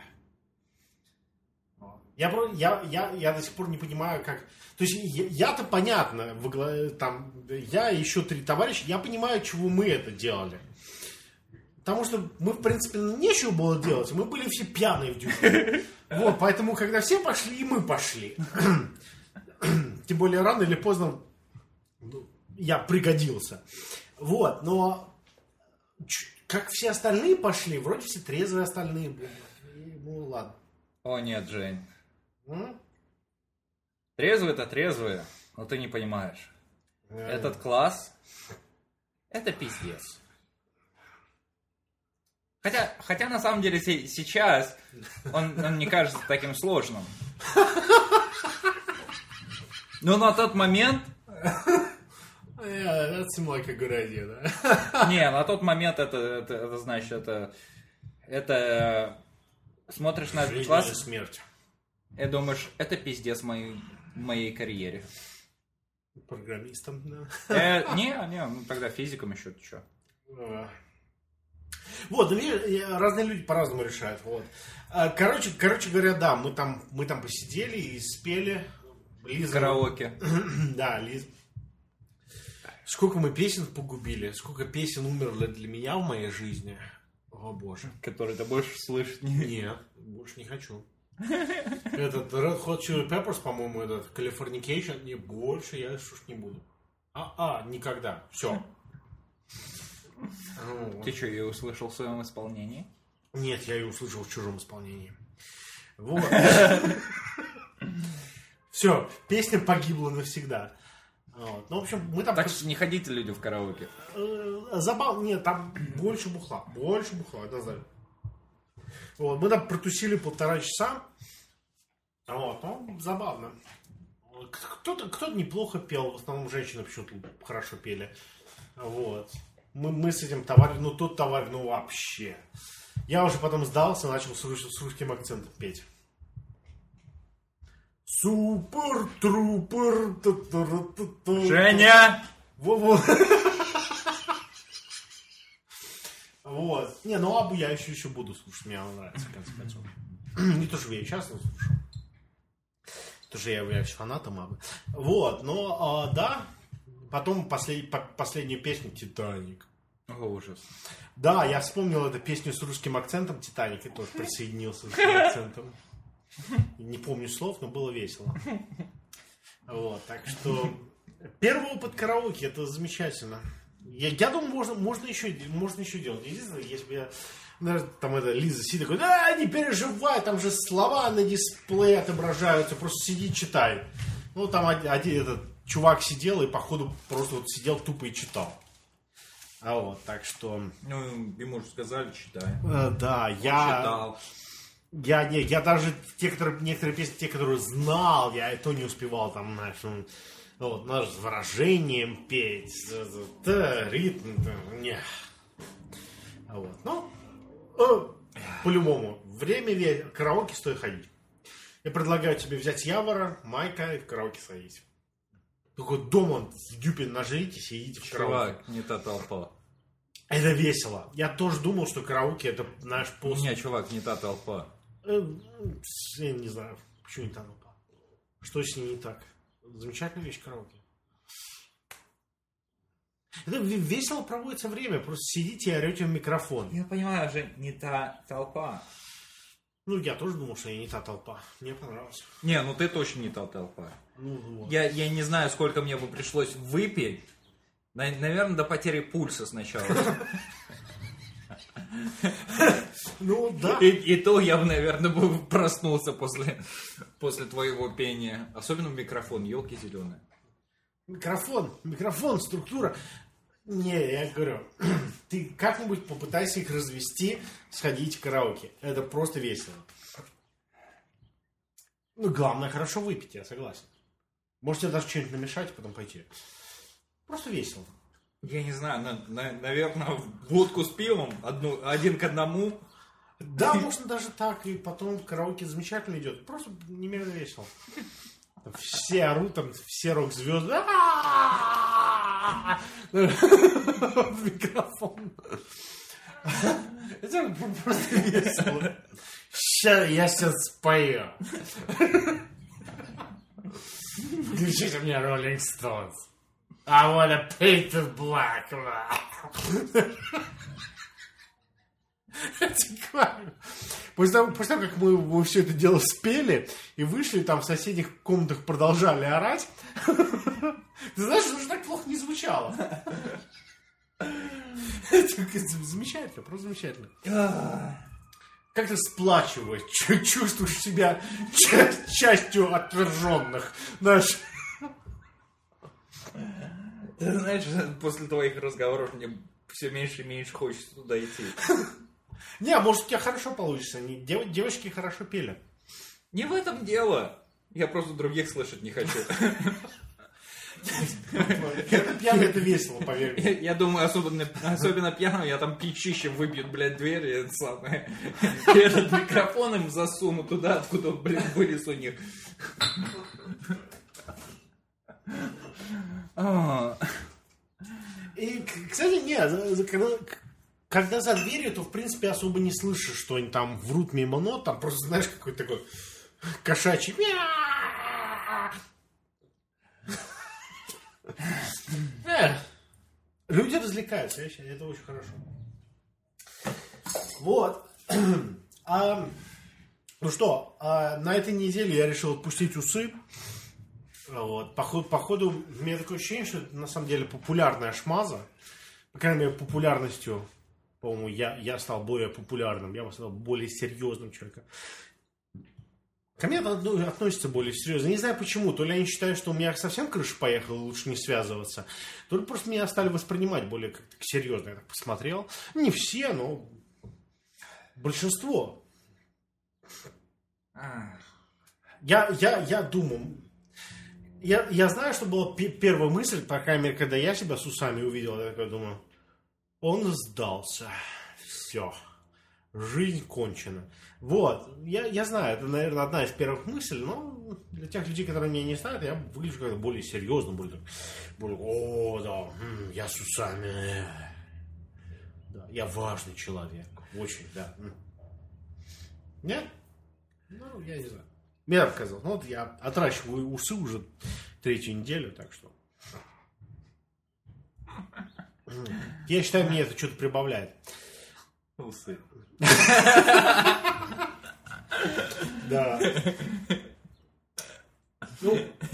Я, я, я, я до сих пор не понимаю, как... То есть, я, я-то понятно, в, там, я и еще три товарища, я понимаю, чего мы это делали. Потому что мы, в принципе, нечего было делать. Мы были все пьяные в дюке. Вот, поэтому, когда все пошли, и мы пошли. Тем более, рано или поздно я пригодился. Вот, но как все остальные пошли, вроде все трезвые остальные были. Ну, ладно. О, нет, Жень. М? Трезвые-то трезвые, но ты не понимаешь. Этот класс — это пиздец. Хотя, хотя на самом деле сейчас он, он не кажется таким сложным. Но на тот момент... Yeah, that's like a good idea, да? Не, на тот момент это, это, это значит, это... Это... Смотришь на этот класс... Смерть. И думаешь, это пиздец моей, моей карьере. Программистом, да? Э, не, не, ну тогда физиком еще ты что. Вот, разные люди по-разному решают. Вот. Короче, короче говоря, да, мы там, мы там посидели и спели. Лиза... Караоке. Да, Лиз. Сколько мы песен погубили, сколько песен умерло для меня в моей жизни. О боже. Который ты больше слышать не... Нет, больше не хочу. Этот Red Hot Chili Peppers, по-моему, этот Californication, не больше я слушать не буду. А, а, никогда. Все. Ты что, ее услышал в своем исполнении? Нет, я ее услышал в чужом исполнении. Вот. Все, песня погибла навсегда. Вот. Ну, в общем, мы там... Так что не ходите, люди, в караоке. Забавно, нет, там больше бухла. Больше бухла, это знаю. Вот, мы там протусили полтора часа. Вот, ну, забавно. Кто-то, кто-то неплохо пел, в основном женщины почему-то хорошо пели. Вот. Мы, мы с этим товарищем, ну тот товарищ, ну вообще. Я уже потом сдался, начал с, рус, с русским акцентом петь. Супер трупер. Женя! Во-во. Вот. Не, ну Абу я еще, еще буду слушать, мне он нравится, в конце концов. Не то, что я часто слушаю. Потому что я являюсь фанатом Абы. Вот, но а, да. Потом послед... последнюю песню «Титаник». О, ужас. Да, я вспомнил эту песню с русским акцентом «Титаник» и тоже присоединился с русским акцентом. Не помню слов, но было весело. Вот, так что... Первый опыт караоке, это замечательно. Я, я думаю, можно, можно, еще, можно еще делать. Единственное, если бы я... Наверное, там это Лиза сидит такой, да, не переживай, там же слова на дисплее отображаются, просто сиди, читай. Ну, там один этот чувак сидел и, походу, просто вот сидел тупо и читал. А вот, так что... Ну, ему же сказали, читай. Э, да, Он я... читал. Я, не, я даже те, которые, некоторые песни, те, которые знал, я и то не успевал, там, знаешь, ну, вот, наш с выражением петь, да, ритм, да, не. А вот, ну, э, по-любому, время ве- караоке стоит ходить. Я предлагаю тебе взять Явора, Майка и в караоке сходить. Только дома в дюпе нажритесь и идите в караоке. Чувак, не та толпа. Это весело. Я тоже думал, что караоке это наш пост. Не, чувак, не та толпа. Э, Я не знаю, почему не та толпа. Что с ней не так? Замечательная вещь караоке. Это весело проводится время. Просто сидите и орете в микрофон. Я понимаю, же не та толпа. Ну, я тоже думал, что я не та толпа. Мне понравилось. Не, ну ты точно не та толпа. Ну, вот. Я, я не знаю, сколько мне бы пришлось выпить. На- наверное, до потери пульса сначала. Ну, да. И, и то я бы, наверное, бы проснулся после, после твоего пения. Особенно в микрофон, елки зеленые. Микрофон, микрофон, структура. Не, я говорю, ты как-нибудь попытайся их развести, сходить в караоке. Это просто весело. Ну, главное, хорошо выпить, я согласен. Можете даже что-нибудь намешать, потом пойти. Просто весело. Я не знаю, на- на- наверное, водку с пивом одну, один к одному. Да, можно даже так, и потом в караоке замечательно идет. Просто немерено весело. Там все орут, там все рок-звезды. В микрофон. Это просто весело. Ща, я сейчас спою. Включите мне Rolling Stones. I wanna paint it black. После того, после того, как мы, мы все это дело спели и вышли, там в соседних комнатах продолжали орать, ты знаешь, это уже так плохо не звучало. Замечательно, просто замечательно. Как ты сплачиваешь, чувствуешь себя частью отверженных. Знаешь, ты знаешь, после твоих разговоров мне все меньше и меньше хочется туда идти. Не, а может у тебя хорошо получится. Дев, девочки хорошо пели. Не в этом дело. Я просто других слышать не хочу. Пьяно это весело, поверь мне. Я думаю, особенно, особенно пьяным, я там пичищем выбьют, блядь, двери, это самое. И этот микрофон им засуну туда, откуда, блядь, вылез у них. И, кстати, нет, когда, когда за дверью, то, в принципе, особо не слышишь, что они там врут мимо нот, там просто, знаешь, какой-то такой кошачий люди развлекаются, я считаю, это очень хорошо. Вот. А, ну что, а на этой неделе я решил отпустить усы. Вот. Походу, походу, у меня такое ощущение, что это на самом деле популярная шмаза. По крайней мере, популярностью, по-моему, я, я стал более популярным, я стал более серьезным человеком. Ко мне это относится более серьезно. Не знаю почему. То ли они считают, что у меня совсем крыша поехала, лучше не связываться. То ли просто меня стали воспринимать более как-то серьезно. Я так посмотрел. Не все, но большинство. Я, я, я думаю... Я, я знаю, что была п- первая мысль, по крайней мере, когда я себя с усами увидел, я такой думаю, он сдался. Все. Жизнь кончена. Вот. Я, я знаю, это, наверное, одна из первых мыслей, но для тех людей, которые меня не знают, я выгляжу как-то более серьезно, более, более о, да, я с усами. Да, я важный человек. Очень, да. Нет? Ну, я не знаю. Мне так казалось. Ну, вот я отращиваю усы уже третью неделю, так что... Я считаю, мне это что-то прибавляет. Усы. Да. Ну...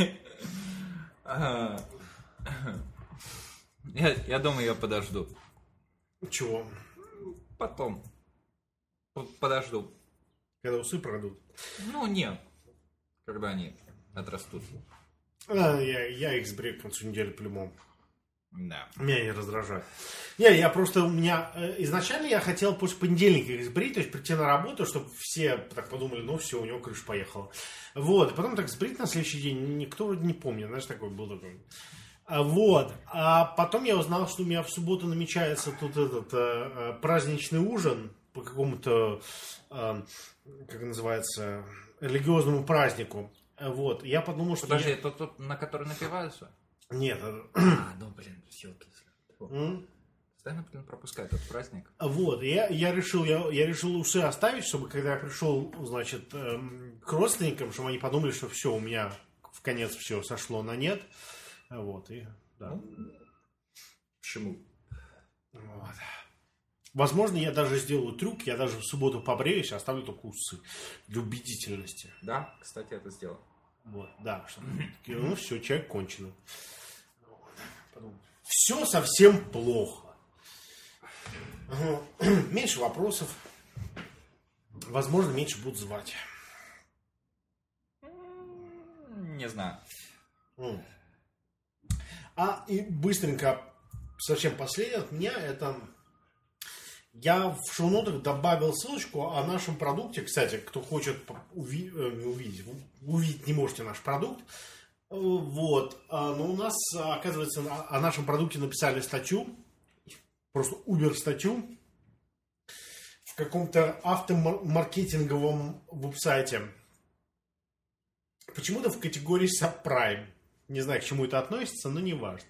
Я, я думаю, я подожду. Чего? Потом. Подожду. Когда усы пройдут? Ну, нет. Когда они отрастут. А, я, я их сбрею к концу недели по-любому. Да. Меня не раздражает. Не, я просто, у меня, изначально я хотел после понедельника их сбрить, то есть прийти на работу, чтобы все так подумали, ну все, у него крыша поехала. Вот, и потом так сбрить на следующий день, никто вроде не помнит, знаешь, такой был такой. Вот, а потом я узнал, что у меня в субботу намечается тут этот э, праздничный ужин по какому-то, э, как называется, религиозному празднику. Вот, я подумал, что... Подожди, я... это тот, на который напиваются? Нет. Это... А, ну, блин, елки. Mm? Постоянно, блин, пропускаю этот праздник. Вот, я, я решил, я, я решил усы оставить, чтобы когда я пришел, значит, эм, к родственникам, чтобы они подумали, что все, у меня в конец все сошло на нет. Вот, и, да. Ну, почему? Вот. Возможно, я даже сделаю трюк, я даже в субботу побреюсь, оставлю только усы для убедительности. Да, кстати, это сделал. Вот, да, чтобы такие, ну все, человек конченый. Все совсем плохо. Меньше вопросов. Возможно, меньше будут звать. Не знаю. А и быстренько, совсем последнее от меня, это... Я в шоу-нотах добавил ссылочку о нашем продукте. Кстати, кто хочет уви... не увидеть, увидеть не можете наш продукт. Вот. Но у нас, оказывается, о нашем продукте написали статью. Просто убер-статью. В каком-то автомаркетинговом веб-сайте. Почему-то в категории Subprime. Не знаю, к чему это относится, но не важно.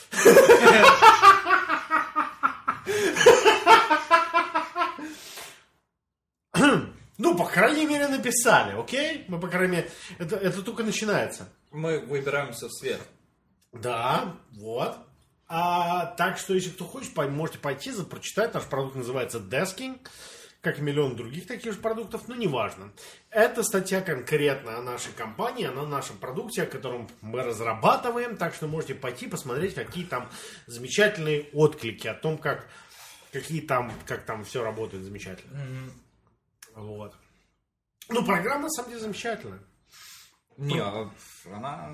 Ну, по крайней мере, написали, окей? Мы, по крайней мере, это, это только начинается. Мы выбираемся в свет. Да, вот. А, так что, если кто хочет, можете пойти, прочитать. Наш продукт называется Desking. как и миллион других таких же продуктов, но неважно. Это статья конкретно о нашей компании, о нашем продукте, о котором мы разрабатываем, так что можете пойти посмотреть, какие там замечательные отклики о том, как, какие там, как там все работает замечательно. Mm-hmm. Вот. Ну, программа на самом деле замечательная. Не, она...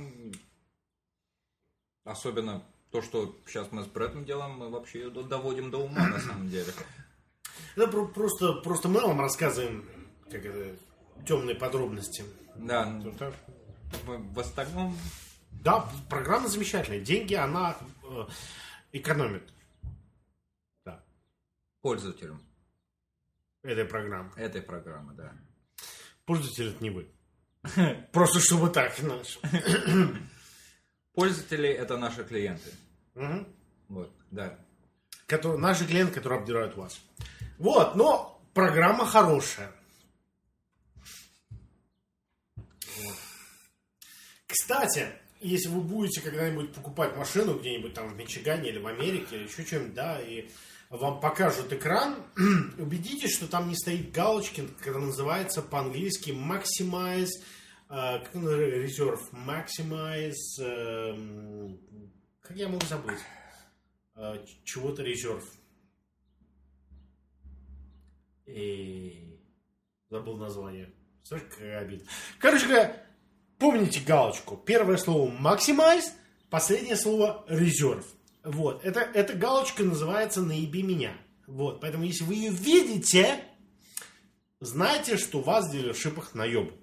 Особенно то, что сейчас мы с Брэдом делаем, мы вообще ее доводим до ума на самом деле. Это просто, просто мы вам рассказываем, как это, темные подробности. Да. Это... В остальном... Да, программа замечательная. Деньги она э, экономит. Да. Пользователям. Этой программы. Этой программы, да. Пользователь это не вы. Просто чтобы так, наш. Пользователи это наши клиенты. Угу. Вот, да. Которые, наши клиенты, которые обдирают вас. Вот, но программа хорошая. Вот. Кстати, если вы будете когда-нибудь покупать машину где-нибудь там в Мичигане или в Америке, или еще что-нибудь, да, и вам покажут экран, убедитесь, что там не стоит галочки, которая называется по-английски Maximize, э, как он, Reserve, Maximize, э, как я могу забыть, э, чего-то Reserve. И забыл название. Слушай, какая обида. Короче говоря, помните галочку. Первое слово Maximize, последнее слово Reserve. Вот. Это, эта галочка называется «Наеби меня». Вот. Поэтому, если вы ее видите, знайте, что вас в дилершипах наеб.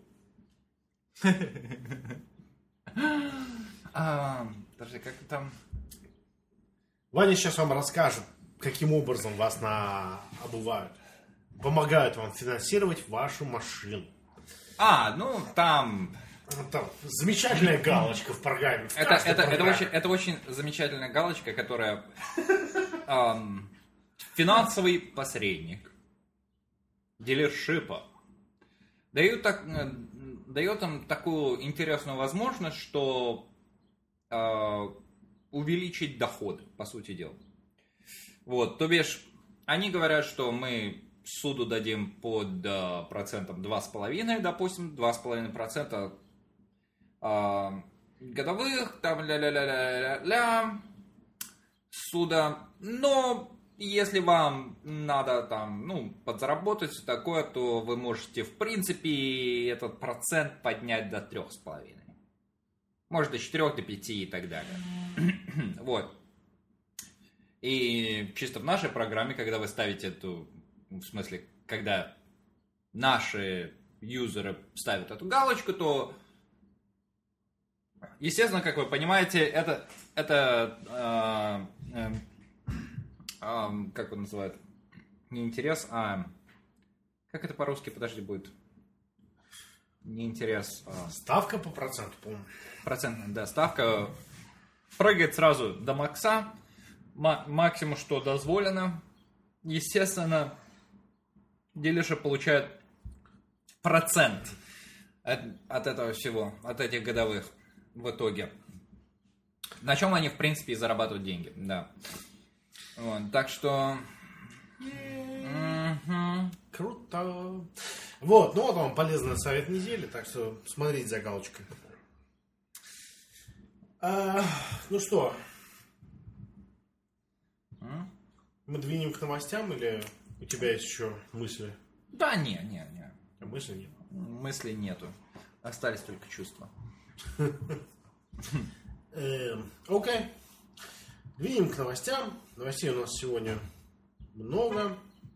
Подожди, как там... Ваня сейчас вам расскажет, каким образом вас на... обувают. Помогают вам финансировать вашу машину. А, ну там... Там замечательная галочка в программе. В это, это, программе. Это, очень, это очень замечательная галочка, которая эм, финансовый посредник дилершипа дает, так, дает им такую интересную возможность, что э, увеличить доходы, по сути дела. Вот, то бишь, они говорят, что мы суду дадим под э, процентом два с половиной, допустим, два с половиной процента э, годовых, там ля-ля-ля-ля-ля-ля, суда. Но если вам надо там, ну, подзаработать все такое, то вы можете, в принципе, этот процент поднять до трех с половиной. Может, до четырех, до пяти и так далее. Вот. И чисто в нашей программе, когда вы ставите эту, в смысле, когда наши юзеры ставят эту галочку, то, естественно, как вы понимаете, это, это э, э, э, как он называет, не интерес, а как это по-русски, подожди, будет? Не интерес. А... Ставка по проценту, по-моему. Процентная, да, ставка прыгает сразу до макса. Максимум, что дозволено. Естественно, дилерши получают процент от, от этого всего, от этих годовых в итоге. На чем они, в принципе, и зарабатывают деньги, да. Вот, так что... Mm-hmm. Круто. Вот, ну вот вам полезный совет недели, так что смотрите за галочкой. А, ну что... Мы двинем к новостям или у тебя есть еще мысли? Да, не, не, не. А мысли нет? Мыслей нету. Остались только чувства. Окей. Двинем к новостям. Новостей у нас сегодня много.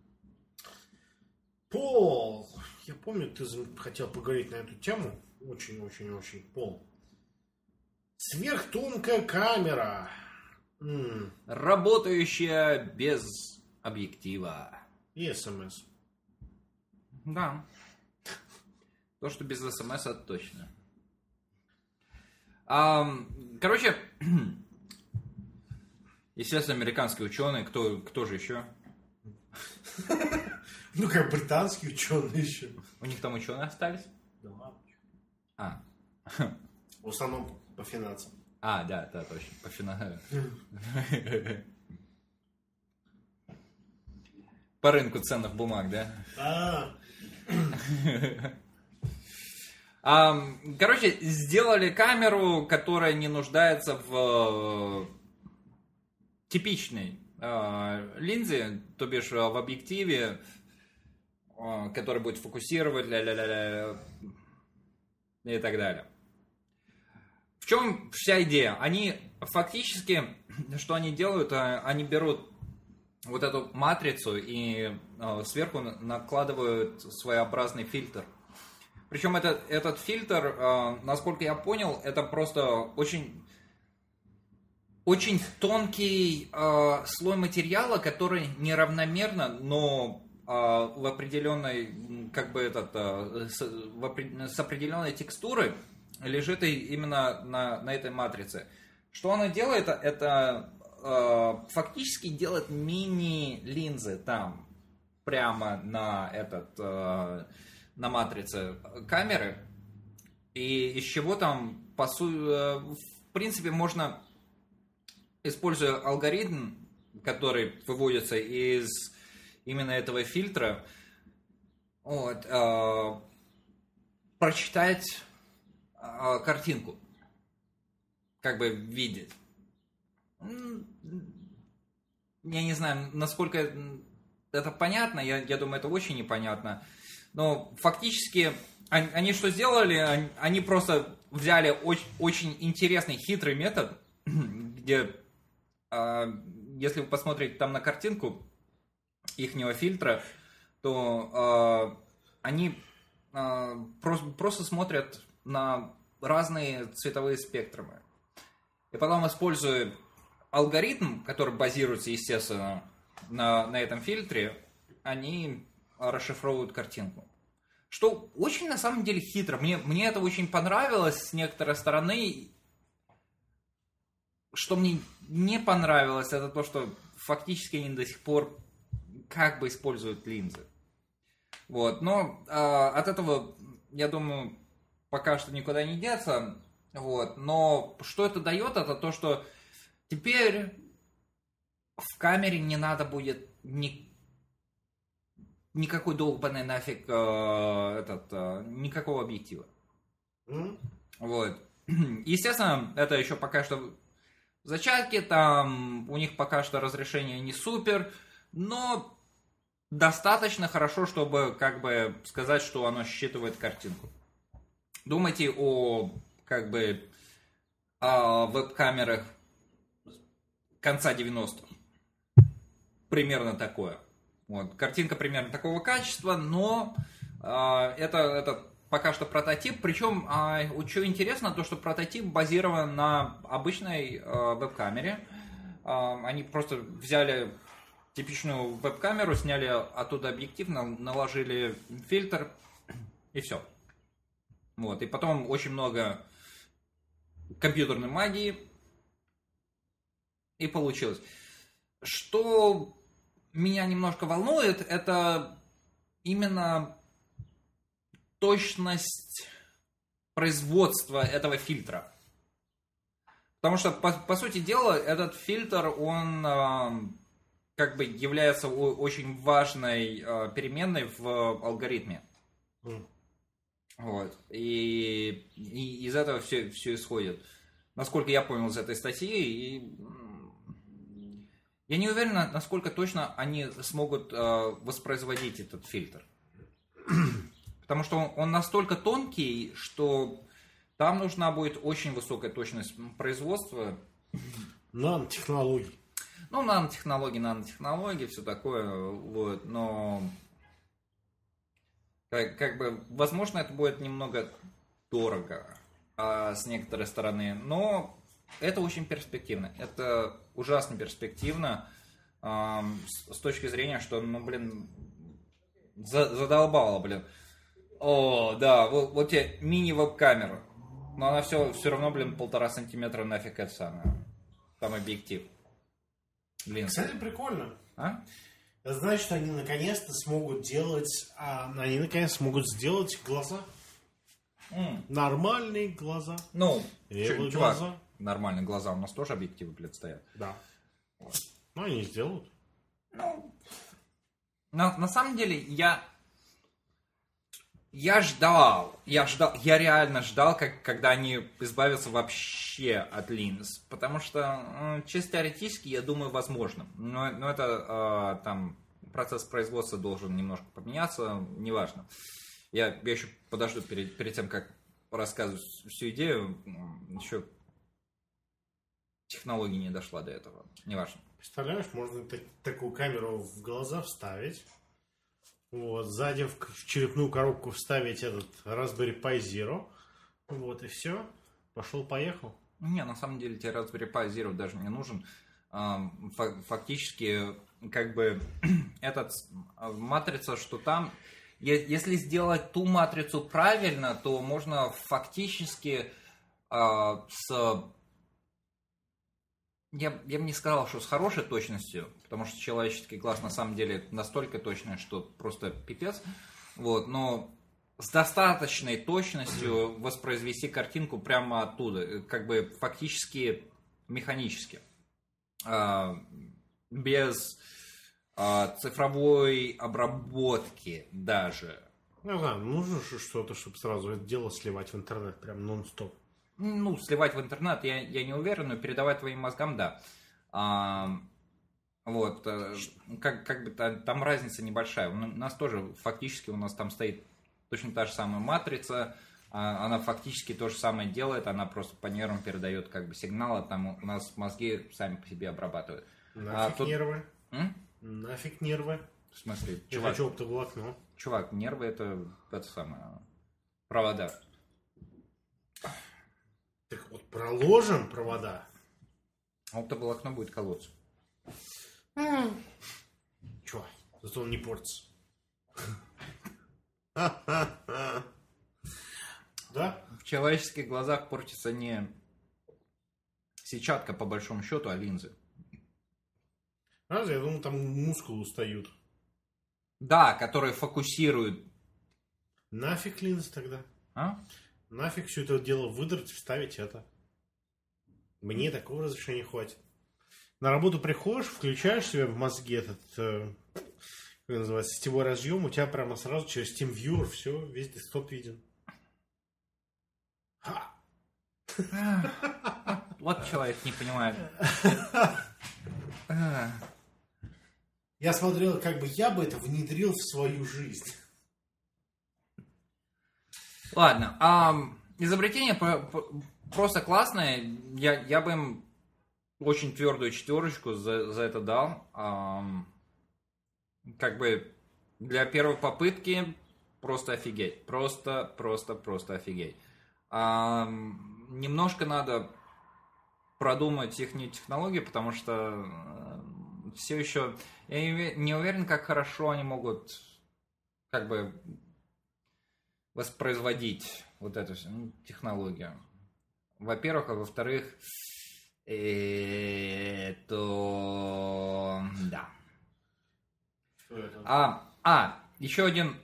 Пол. Я помню, ты хотел поговорить на эту тему. Очень-очень-очень. Пол. Сверхтонкая камера. Mm. Работающая без объектива. И смс. Да. То, что без смс, это точно. А, короче, естественно, американские ученые, кто, кто же еще? Ну, как британские ученые еще. У них там ученые остались? Да ладно. А. В основном по финансам. А, да, да, точно. По финансам. По рынку ценных бумаг, да? А, А, короче, сделали камеру, которая не нуждается в э, типичной э, линзе, то бишь э, в объективе, э, который будет фокусировать, ля-ля-ля-ля, и так далее. В чем вся идея? Они фактически, что они делают, э, они берут вот эту матрицу и э, сверху накладывают своеобразный фильтр. Причем это, этот фильтр, э, насколько я понял, это просто очень, очень тонкий э, слой материала, который неравномерно, но э, в определенной, как бы этот, э, с, в опре- с определенной текстурой лежит и именно на, на этой матрице. Что она делает? Это э, фактически делает мини-линзы там, прямо на этот... Э, на матрице камеры, и из чего там, по су... в принципе, можно, используя алгоритм, который выводится из именно этого фильтра, вот, э, прочитать э, картинку, как бы видеть. Я не знаю, насколько это понятно, я, я думаю, это очень непонятно. Но фактически они, они что сделали? Они, они просто взяли очень, очень интересный, хитрый метод, где, э, если вы посмотрите там на картинку ихнего фильтра, то э, они э, просто, просто смотрят на разные цветовые спектры. И потом, используя алгоритм, который базируется, естественно, на, на этом фильтре, они расшифровывают картинку. Что очень, на самом деле, хитро. Мне, мне это очень понравилось с некоторой стороны. Что мне не понравилось, это то, что фактически они до сих пор как бы используют линзы. Вот. Но э, от этого, я думаю, пока что никуда не деться. Вот. Но что это дает, это то, что теперь в камере не надо будет ни никакой долбанный нафиг э, этот, э, никакого объектива. Mm. Вот. Естественно, это еще пока что в зачатке, там у них пока что разрешение не супер, но достаточно хорошо, чтобы как бы сказать, что оно считывает картинку. Думайте о как бы о веб-камерах конца девяностых. Примерно такое. Вот. Картинка примерно такого качества, но э, это, это пока что прототип. Причем, э, что интересно, то что прототип базирован на обычной э, веб-камере. Э, они просто взяли типичную веб-камеру, сняли оттуда объектив, наложили фильтр и все. Вот. И потом очень много компьютерной магии и получилось. Что меня немножко волнует, это именно точность производства этого фильтра. Потому что, по, по сути дела, этот фильтр, он э, как бы является очень важной э, переменной в алгоритме. Mm. Вот. И, и из этого все, все исходит. Насколько я понял из этой статьи, и я не уверен, насколько точно они смогут э, воспроизводить этот фильтр. Потому что он, он настолько тонкий, что там нужна будет очень высокая точность производства. Нанотехнологий. Ну, нанотехнологии, нанотехнологии, все такое. Вот, но как, как бы, возможно, это будет немного дорого а, с некоторой стороны, но это очень перспективно. Это ужасно перспективно э, с, с точки зрения, что, ну, блин, за, задолбало, блин. О, да, вот, вот тебе мини-веб-камера. Но она все, все равно, блин, полтора сантиметра нафиг это самое. Там объектив. Блин. Кстати, прикольно. А? Это значит, что они наконец-то смогут делать, а, они наконец смогут сделать глаза. Mm. Нормальные глаза. Ну, левые ч- чувак, глаза. Нормальные глаза, у нас тоже объективы, блядь, стоят. Да. Ну, они сделают. Ну, На, на самом деле, я... Я ждал, я ждал, я реально ждал, как, когда они избавятся вообще от линз. Потому что, чисто теоретически, я думаю, возможно. Но, но это э, там процесс производства должен немножко поменяться, неважно. Я, я еще подожду перед, перед тем, как рассказывать всю идею. Еще технология не дошла до этого. Неважно. Представляешь, можно так, такую камеру в глаза вставить. Вот, сзади в, в черепную коробку вставить этот Raspberry Pi Zero. Вот, и все. Пошел-поехал. Не, на самом деле тебе Raspberry Pi Zero даже не нужен. Фактически, как бы, этот матрица, что там, если сделать ту матрицу правильно, то можно фактически с... Я, я бы не сказал, что с хорошей точностью, потому что человеческий глаз на самом деле настолько точный, что просто пипец. Вот, но с достаточной точностью воспроизвести картинку прямо оттуда, как бы фактически механически, без цифровой обработки даже. Ну да, нужно же что-то, чтобы сразу это дело сливать в интернет, прям нон-стоп. Ну, сливать в интернет, я, я не уверен, но передавать твоим мозгам, да. А, вот, как, как бы там, там разница небольшая. У нас тоже фактически у нас там стоит точно та же самая матрица, она фактически то же самое делает, она просто по нервам передает как бы сигналы, там у нас мозги сами по себе обрабатывают. Нафиг а тут... нервы. М? Нафиг нервы. В смысле? Я Чувак, хочу оптоволокно. Чувак, нервы это, это самое, провода. Так вот, проложим провода. Оптоволокно будет колоться. Mm. Чё? Зато он не портится. Да? В человеческих глазах портится не сетчатка, по большому счету, а линзы. Разве? Я думал, там мускулы устают. Да, которые фокусируют. Нафиг линзы тогда? А? Нафиг все это дело выдрать, вставить это. Мне такого разрешения хватит. На работу приходишь, включаешь себе в мозге этот, э, как называется, сетевой разъем, у тебя прямо сразу через TeamViewer все, весь десктоп виден. Ха! Вот человек не понимает. Я смотрел, как бы я бы это внедрил в свою жизнь. Ладно, а, изобретение просто классное. Я, я бы им очень твердую четверочку за, за это дал. А, как бы для первой попытки просто офигеть. Просто, просто, просто офигеть. А, немножко надо продумать их технологии, потому что все еще... Я не уверен, как хорошо они могут как бы воспроизводить вот эту технологию. Во-первых, а во-вторых, то да. А, а, еще один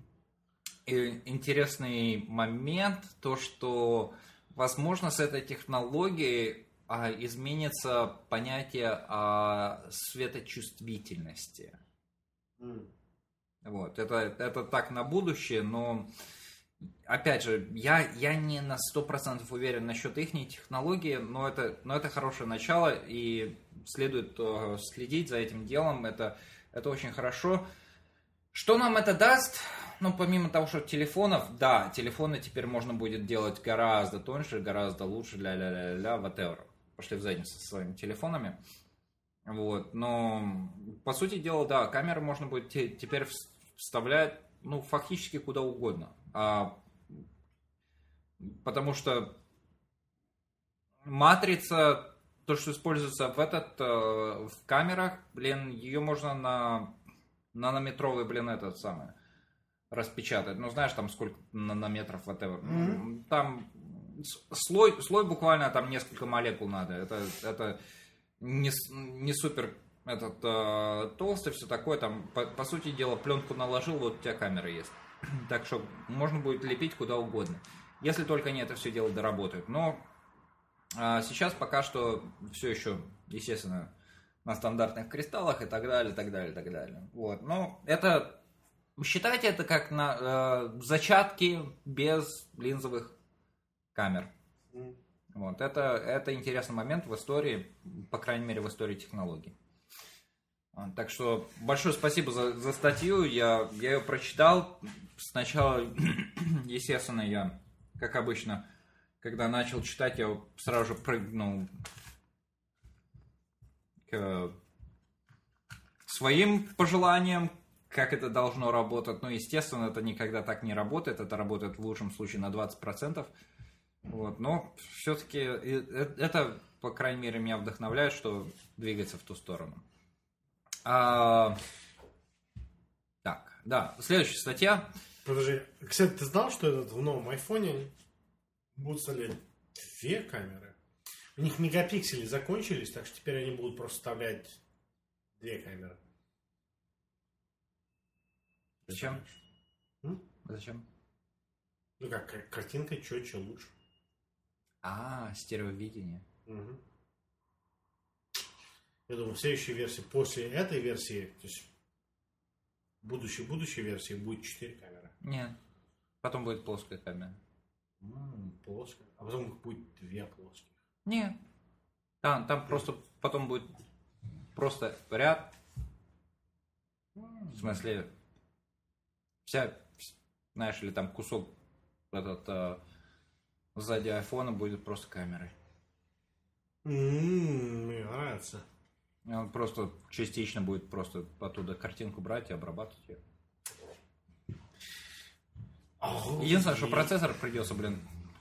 интересный момент, то что, возможно, с этой технологией а, изменится понятие о светочувствительности. Mm. Вот, это, это так на будущее, но опять же, я, я не на сто процентов уверен насчет их технологии, но это, но это хорошее начало, и следует uh, следить за этим делом, это, это очень хорошо. Что нам это даст? Ну, помимо того, что телефонов, да, телефоны теперь можно будет делать гораздо тоньше, гораздо лучше, ля-ля-ля-ля, whatever. Пошли в задницу со своими телефонами. Вот, но, по сути дела, да, камеры можно будет те, теперь вставлять, ну, фактически куда угодно. А, потому что матрица, то, что используется в, этот, в камерах, блин, ее можно на нанометровый, блин, этот самый, распечатать. Ну, знаешь, там сколько нанометров, whatever. Mm-hmm. Там слой, слой буквально там несколько молекул надо. Это, это не, не супер этот, э, толстый, все такое. Там, по, по сути дела, пленку наложил, вот у тебя камера есть. Так что можно будет лепить куда угодно. Если только они это все дело доработают. Но э, сейчас пока что все еще, естественно, на стандартных кристаллах и так далее, так далее, так далее. Вот, ну, это, считайте это как на э, зачатки без линзовых камер. Mm. Вот, это, это интересный момент в истории, по крайней мере, в истории технологий. Вот, так что большое спасибо за, за статью, я, я ее прочитал. Сначала, естественно, я, как обычно, когда начал читать, я сразу же прыгнул к своим пожеланиям, как это должно работать. Ну, естественно, это никогда так не работает. Это работает в лучшем случае на двадцать процентов. Вот. Но все-таки это, по крайней мере, меня вдохновляет, что двигается в ту сторону. А... Так, да, следующая статья. Подожди, кстати, ты знал, что этот в новом айфоне будут вставлять две камеры? У них мегапиксели закончились, так что теперь они будут просто вставлять две камеры. Зачем? М? Зачем? Ну как, картинка четче, лучше. А, стереовидение. Угу. Я думаю, в следующей версии, после этой версии, то есть будущей будущей версии будет четыре камеры. Нет. Потом будет плоская камера. М-м, плоская. А потом будет две плоских. Нет. Там, там просто потом будет просто ряд. В смысле, вся, знаешь ли, там кусок этот а, сзади айфона будет просто камерой. М-м, мне нравится. Он просто частично будет просто оттуда картинку брать и обрабатывать ее. Единственное, что процессор придется, блин,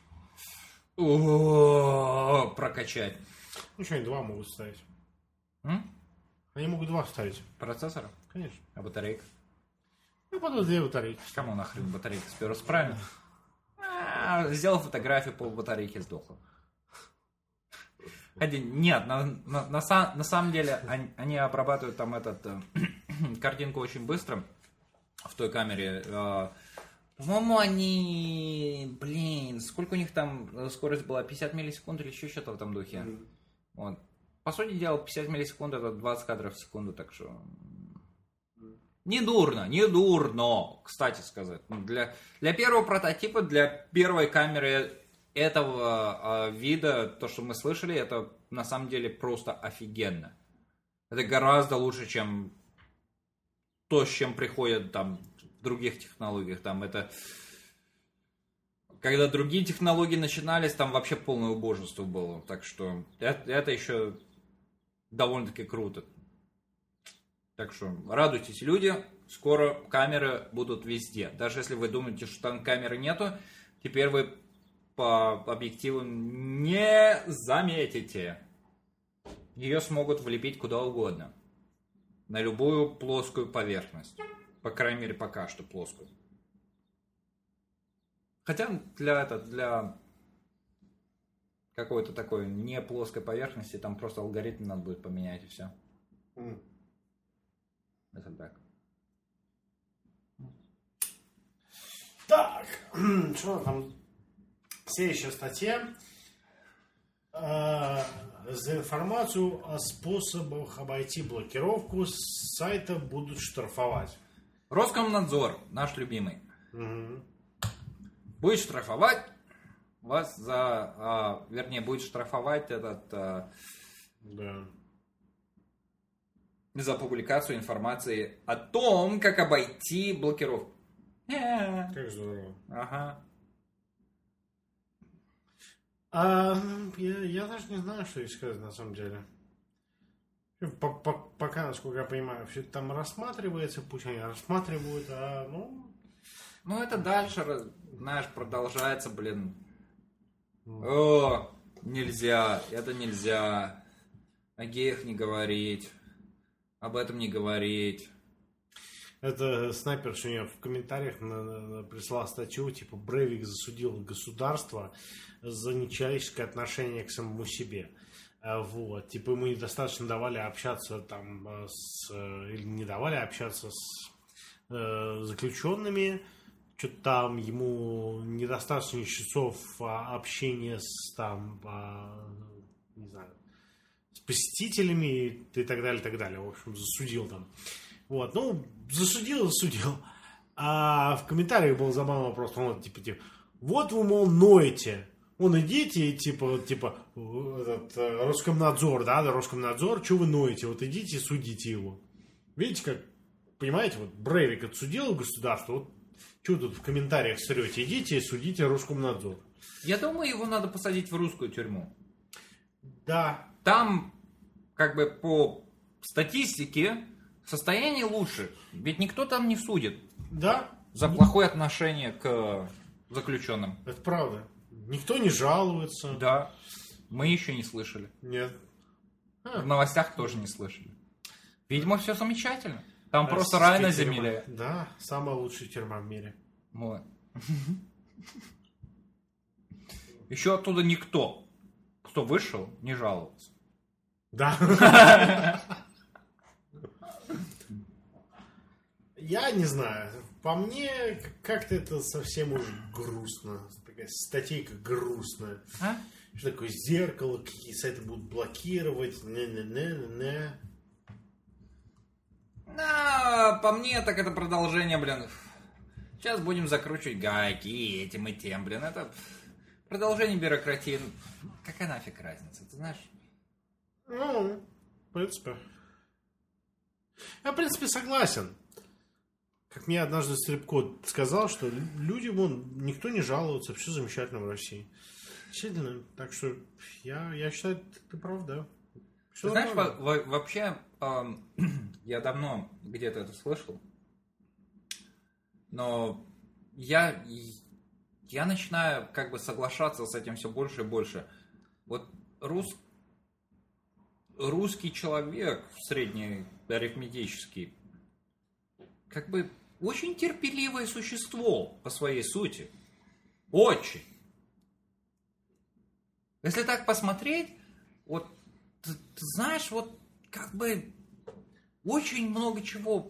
о-о-о, прокачать. Ну что, они два могут ставить. М? Они могут два ставить. Процессора? Конечно. А батарейка? Ну, потом две батарейки. Кому нахрен батарейка сперва правильно? А, сделал фотографию, пол батарейки сдохла. Хотя, нет, на, на, на, на самом деле они, они обрабатывают там этот э, картинку очень быстро в той камере. Э, по-моему, они, блин, сколько у них там скорость была, пятьдесят миллисекунд или еще что-то в этом духе. Mm. Вот. По сути дела, пятьдесят миллисекунд это двадцать кадров в секунду, так что mm. не дурно, не дурно, кстати сказать. Для, для первого прототипа, для первой камеры этого э, вида, то, что мы слышали, это на самом деле просто офигенно. Это гораздо лучше, чем то, с чем приходят там в других технологиях. Там это... Когда другие технологии начинались, там вообще полное убожество было. Так что это, это еще довольно-таки круто. Так что радуйтесь, люди. Скоро камеры будут везде. Даже если вы думаете, что там камеры нету, теперь вы по объективу не заметите. Ее смогут влепить куда угодно. На любую плоскую поверхность. По крайней мере, пока что плоскую. Хотя для, это, для какой-то такой не плоской поверхности там просто алгоритм надо будет поменять и все. Mm. Это так. Так, что там? Следующая статья. За информацию о способах обойти блокировку с сайта будут штрафовать. Роскомнадзор, наш любимый, угу. будет штрафовать вас за, а, вернее, будет штрафовать этот а, да. за публикацию информации о том, как обойти блокировку. Как здорово. Ага. А, я, я даже не знаю, что здесь сказать на самом деле. Пока, насколько я понимаю, все это там рассматривается, пусть они рассматривают, а ну... Ну, это дальше, знаешь, продолжается, блин. Mm. О, нельзя, это нельзя. О геях не говорить, об этом не говорить. Это снайпер сегодня в комментариях на, на, прислал статью, типа, Брейвик засудил государство за нечеловеческое отношение к самому себе. Вот. Типа, ему недостаточно давали общаться там с... Или не давали общаться с э, заключенными. Что-то там ему недостаточно часов общения с там... Э, не знаю... с посетителями и, и так далее, и так далее. В общем, засудил там. Вот, ну, засудил, засудил. А в комментариях был забавный вопрос, он типа, типа, вот вы, мол, ноете. Вон идите, и, типа, типа, этот, Роскомнадзор, да, Роскомнадзор, что вы ноете? Вот идите и судите его. Видите, как, понимаете, вот Брейвик отсудил государство, вот что тут в комментариях срете? Идите и судите Роскомнадзор. Я думаю, его надо посадить в русскую тюрьму. Да. Там, как бы, по статистике, состояние лучше. Ведь никто там не судит. Да. За плохое отношение к заключенным. Это правда. Никто не жалуется. Да. Мы еще не слышали. Нет. А. В новостях тоже не слышали. Видимо, все замечательно. Там Российская просто рай на тюрьма. земле. Да, самая лучшая тюрьма в мире. Вот. Еще оттуда никто, кто вышел, не жаловался. Да. Я не знаю. По мне, как-то это совсем уж грустно. Такая статейка грустная. А? Что такое зеркало, какие сайты будут блокировать. Не-не-не-не. А, по мне, так это продолжение, блин. Сейчас будем закручивать гайки этим и тем, блин. Это продолжение бюрократии. Какая нафиг разница, ты знаешь? Ну, в принципе. Я, в принципе, согласен. Как мне однажды Стрипко сказал, что люди, вон, никто не жалуется, все замечательно в России. Действительно, так что я, я считаю, ты, ты прав, да. Все ты знаешь, во- во- вообще, э, я давно где-то это слышал, но я, я начинаю как бы соглашаться с этим все больше и больше. Вот рус, русский человек, средний арифметический, как бы очень терпеливое существо по своей сути. Очень. Если так посмотреть, вот, ты, ты знаешь, вот, как бы, очень много чего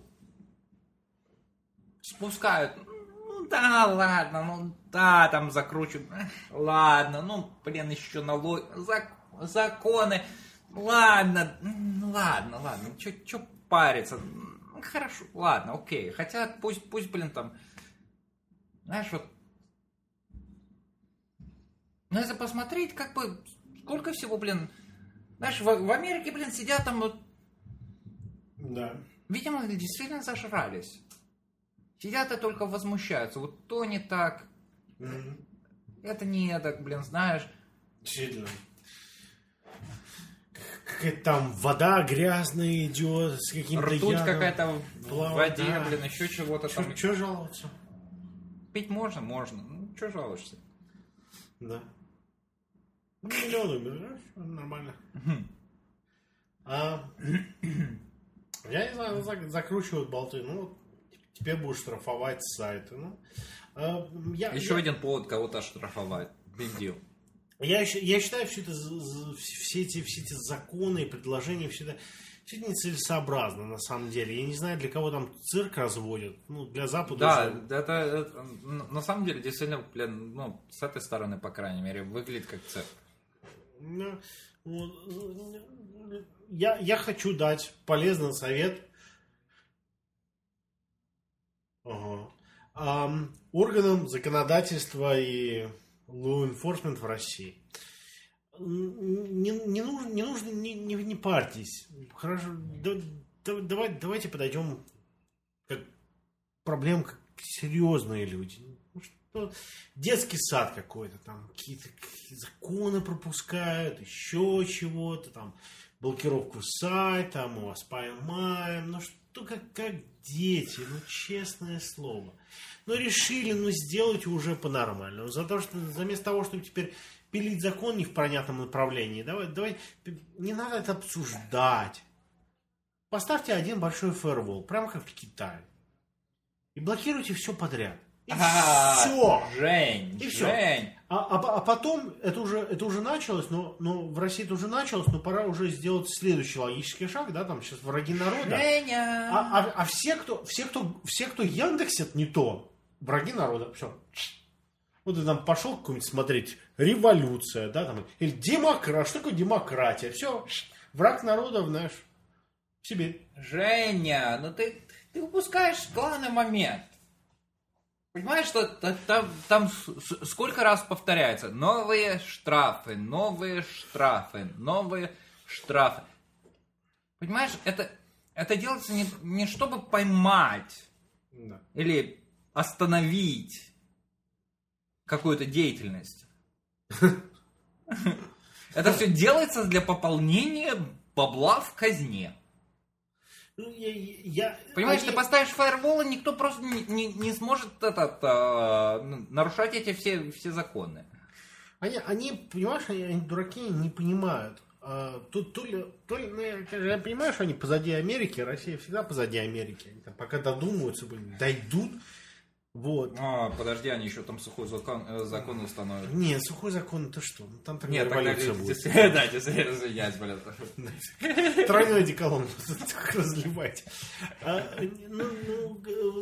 спускают. Ну, да, ладно, ну, да, там закручивают. Ладно, ну, блин, еще налоги, зак, законы. Ладно, ладно, ладно, что париться? Хорошо, ладно, окей. Хотя пусть, пусть, блин, там, знаешь, вот, ну, если посмотреть, как бы, сколько всего, блин, знаешь, в, в Америке, блин, сидят там, вот, да. Видимо, действительно зажрались. Сидят и только возмущаются. Вот то не так, Mm-hmm. это не так, блин, знаешь. Действительно. Какая-то там вода грязная идет с каким-то Ртуть ядом. какая-то в Плавает, воде, да. блин, еще чего-то Чё, там. чё жаловаться? Пить можно? Можно. Ну, что жалуешься? Да. Ну, миллион умер, да? Нормально. Мгм. А, я не знаю, зак- закручивают болты. Ну, вот теперь будешь штрафовать сайты. Ну, а, я, Еще я, один повод кого-то оштрафовать. Big deal. я, щ- я считаю, все, это, з- з- все, эти, все эти законы и предложения, все это, все это нецелесообразно, на самом деле. Я не знаю, для кого там цирк разводят. Ну, для Запада Да, уже- это, это, на самом деле, действительно, блин, ну, с этой стороны, по крайней мере, выглядит как цирк. Ну, вот, Я, я хочу дать полезный совет ага. Ам, органам законодательства и law enforcement в России. Не, не нужно, не, нужно не, не, не парьтесь. Хорошо, да, да- давай, давайте подойдем как к проблем, как серьезные люди. Ну, что, детский сад какой-то, там какие-то какие законы пропускают, еще чего-то, там блокировку сайта, мы вас поймаем, ну что как, как дети, ну честное слово. Ну решили, ну сделайте уже по-нормальному. За то, что вместо того, чтобы теперь пилить закон не в понятном направлении, давай, давай, не надо это обсуждать. Поставьте один большой фаервол, прямо как в Китае. И блокируйте все подряд. И А, все. Жень, И всё. Жень. А, а, а потом, это уже, это уже началось, но, но в России это уже началось, но пора уже сделать следующий логический шаг, да, там сейчас враги народа. Женя. А, а, а все, кто, все, кто, все, кто яндексит не то, враги народа, все. Вот ты там пошел какую-нибудь смотреть, революция, да, там, или демократия, что такое демократия, все, враг народов наш. В Сибирь. Женя, ну ты, ты упускаешь главный момент. Понимаешь, что там, там сколько раз повторяется? Новые штрафы, новые штрафы, новые штрафы. Понимаешь, это, это делается не, не чтобы поймать да. или остановить какую-то деятельность. Это все делается для пополнения бабла в казне. Ну, я, я, Понимаешь, они... ты поставишь фаервол, и никто просто не, не, не сможет этот, а, нарушать эти все, все законы. Они, они понимаешь, они, они дураки, не понимают. А, тут, то ли, то ли, ну, я, я понимаю, что они позади Америки, Россия всегда позади Америки. Они там, пока додумаются, блин, дойдут. Вот. А, подожди, они еще там сухой закон, э, закон установят. Не, сухой закон, это что? Ну, там Нет, революция будет. Да, действительно, извиняюсь, блядь. Тройной одеколон разливать. Ну,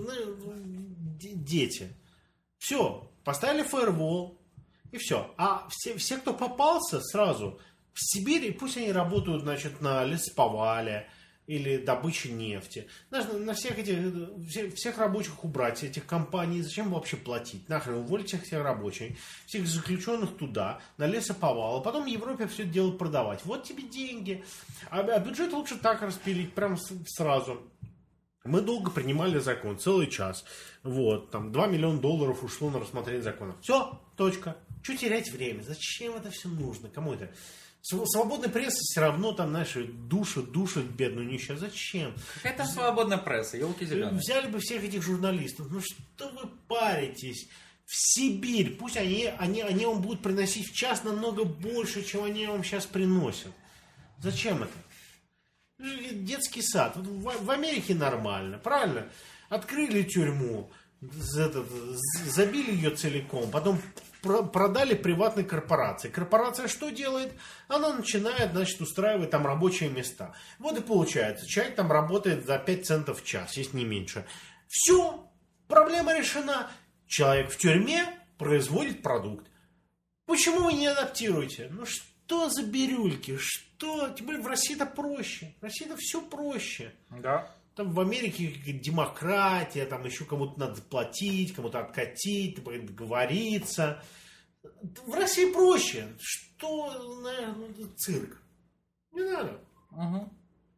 дети. Все, поставили фаервол, и все. А все, все, кто попался сразу в Сибири, пусть они работают, значит, на лесоповале, или добычи нефти. Знаешь, на всех этих, всех, всех рабочих убрать, этих компаний, зачем вообще платить? Нахрен уволить всех, всех рабочих, всех заключенных туда, на лесоповал, а потом Европе все это дело продавать. Вот тебе деньги. А, а бюджет лучше так распилить, прям сразу. Мы долго принимали закон, целый час. Вот, там два миллиона долларов ушло на рассмотрение закона. Все, точка. Чего терять время? Зачем это все нужно? Кому это? Свободная пресса все равно там, знаешь, душат, душат бедную нищую. Зачем? Какая там свободная пресса? Елки зеленые. Взяли бы всех этих журналистов. Ну что вы паритесь? В Сибирь. Пусть они, они, они вам будут приносить в час намного больше, чем они вам сейчас приносят. Зачем это? Детский сад. В, в Америке нормально, правильно? Открыли тюрьму, этот, забили ее целиком, потом продали приватной корпорации. Корпорация что делает? Она начинает, значит, устраивать там рабочие места. Вот и получается, человек там работает за пять центов в час, если не меньше. Все, проблема решена. Человек в тюрьме производит продукт. Почему вы не адаптируете? Ну что за бирюльки? Что? Теперь в России-то проще. В России-то все проще. Да. Там в Америке демократия, там еще кому-то надо платить, кому-то откатить, договориться. В России проще. Что, наверное, цирк? Не надо. Угу.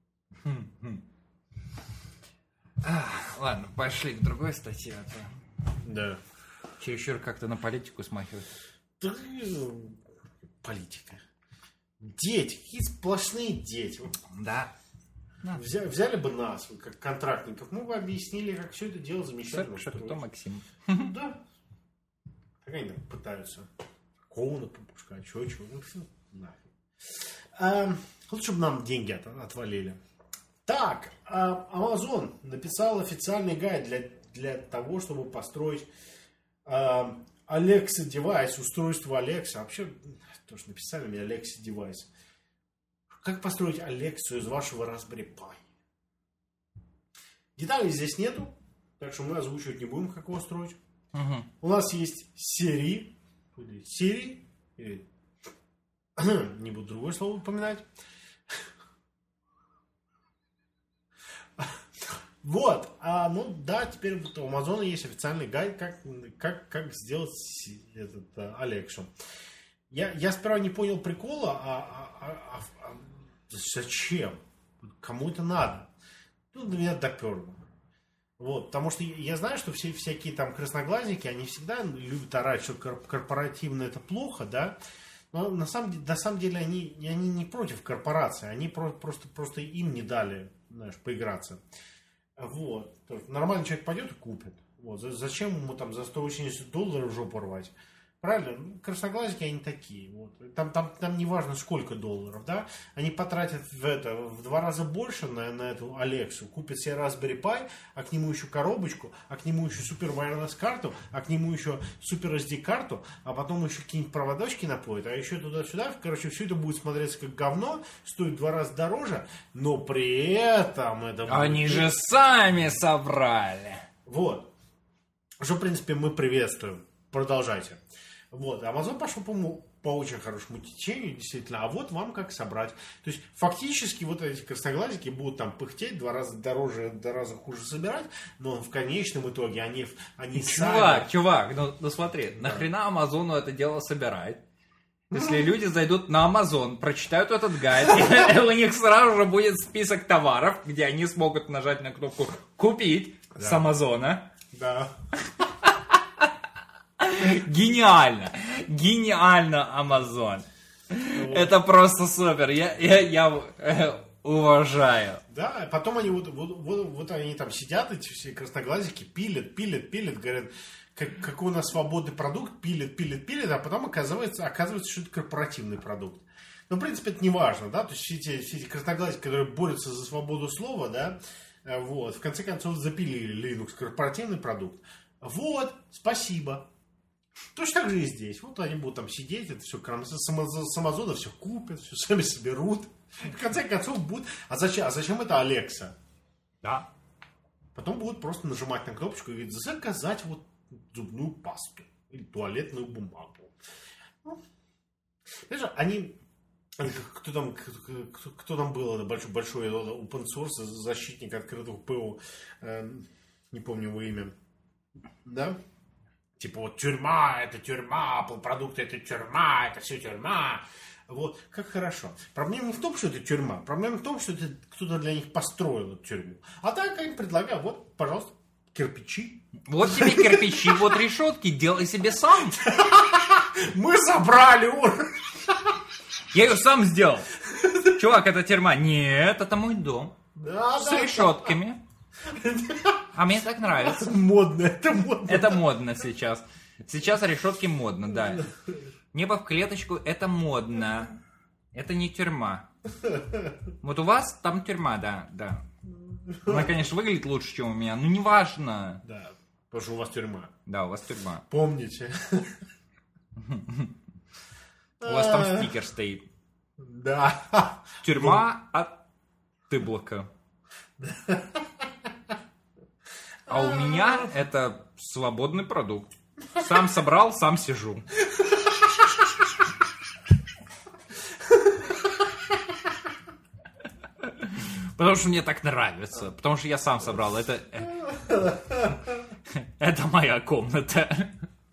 А, ладно, пошли к другой статье. А то... Да. Чересчур как-то на политику смахивает. Да, политика. Дети, какие сплошные дети. Да. Взяли, взяли бы нас, как контрактников, мы бы объяснили, как все это дело замечательно. Что кто Максим? Да. Так они там пытаются Коуна попускать, чего, чего. Ну, все, нафиг. А, лучше бы нам деньги от, отвалили. Так, а, Amazon написал официальный гайд для, для того, чтобы построить а, Alexa девайс, устройство Alexa. Вообще, тоже написали мне Alexa девайс. Как построить Алексу из вашего Raspberry Pi? Деталей здесь нету, так что мы озвучивать не будем, как его строить. Угу. У нас есть Siri, Siri, или... не буду другое слово упоминать. Вот, а, ну да, теперь вот у Amazon есть официальный гайд, как, как, как сделать этот а, Алексу. Я, я сперва не понял прикола, а, а, а, а зачем? Кому это надо? Ну, до меня доперло. Вот, потому что я знаю, что все всякие там красноглазники, они всегда любят орать, что корпоративно это плохо, да? Но на самом, на самом деле они, они не против корпорации, они про, просто, просто им не дали, знаешь, поиграться. Вот. Нормальный человек пойдет и купит. Вот. Зачем ему там за сто восемьдесят долларов жопу рвать? Правильно? Ну, красноглазики они такие. Вот. Там, там, там не важно сколько долларов, да? Они потратят в, это, в два раза больше на, на эту Алексу, купят себе Raspberry Pi, а к нему еще коробочку, а к нему еще супер wireless карту, а к нему еще супер эс ди карту, а потом еще какие-нибудь проводочки напоят, а еще туда-сюда. Короче, все это будет смотреться как говно, стоит в два раза дороже, но при этом это будет... Они же сами собрали. Вот. Что, в принципе, мы приветствуем. Продолжайте. Вот, Amazon пошел по, по очень хорошему течению, действительно, а вот вам как собрать. То есть, фактически, вот эти красноглазики будут там пыхтеть, два раза дороже, два раза хуже собирать, но в конечном итоге они, они чувак, сами... Чувак, ну, ну смотри, да. Нахрена Амазону это дело собирать? Если люди зайдут на Амазон, прочитают этот гайд, и у них сразу же будет список товаров, где они смогут нажать на кнопку «Купить» с Амазона. Да. Гениально! Гениально, Амазон! Вот. Это просто супер! Я, я, я э, уважаю. Да, потом они вот, вот, вот, вот они там сидят, эти все красноглазики, пилят, пилят, пилят, говорят, как, какой у нас свободный продукт, пилят, пилят, пилят, а потом оказывается, оказывается, что это корпоративный продукт. Но, в принципе, это не важно, да, то есть все эти, все эти красноглазики, которые борются за свободу слова, да, вот, в конце концов запилили Linux, корпоративный продукт. Вот, спасибо. Точно так же и здесь. Вот они будут там сидеть, это все с Амазона все купят, все сами соберут. В конце концов будут... А зачем, а зачем это Алекса? Да. Потом будут просто нажимать на кнопочку и говорить, заказать вот зубную пасту или туалетную бумагу. Ну, знаешь, они... Кто там, кто, кто там был, это большой, большой open source, защитник открытого ПО, э, не помню его имя, да? Типа вот тюрьма, это тюрьма, Apple продукты это тюрьма, это все тюрьма. Вот, как хорошо. Проблема не в том, что это тюрьма, проблема в том, что это кто-то для них построил эту тюрьму. А так я им предлагаю, вот, пожалуйста, кирпичи. Вот тебе кирпичи, вот решетки, делай себе сам. Мы забрали уровень. Я ее сам сделал. Чувак, это тюрьма. Нет, это мой дом. Да, с да, решетками. А мне так нравится. Это модно, это модно. Это модно сейчас. Сейчас решетки модно, да. Небо в клеточку, это модно. Это не тюрьма. Вот у вас там тюрьма, да, да. Она, конечно, выглядит лучше, чем у меня, но неважно. Да, потому что у вас тюрьма. Да, у вас тюрьма. Помните. У вас там стикер стоит. Да. Тюрьма от Тыблока. А у меня это свободный продукт. Сам собрал, сам сижу. Потому что мне так нравится. Потому что я сам собрал. Это... Это моя комната.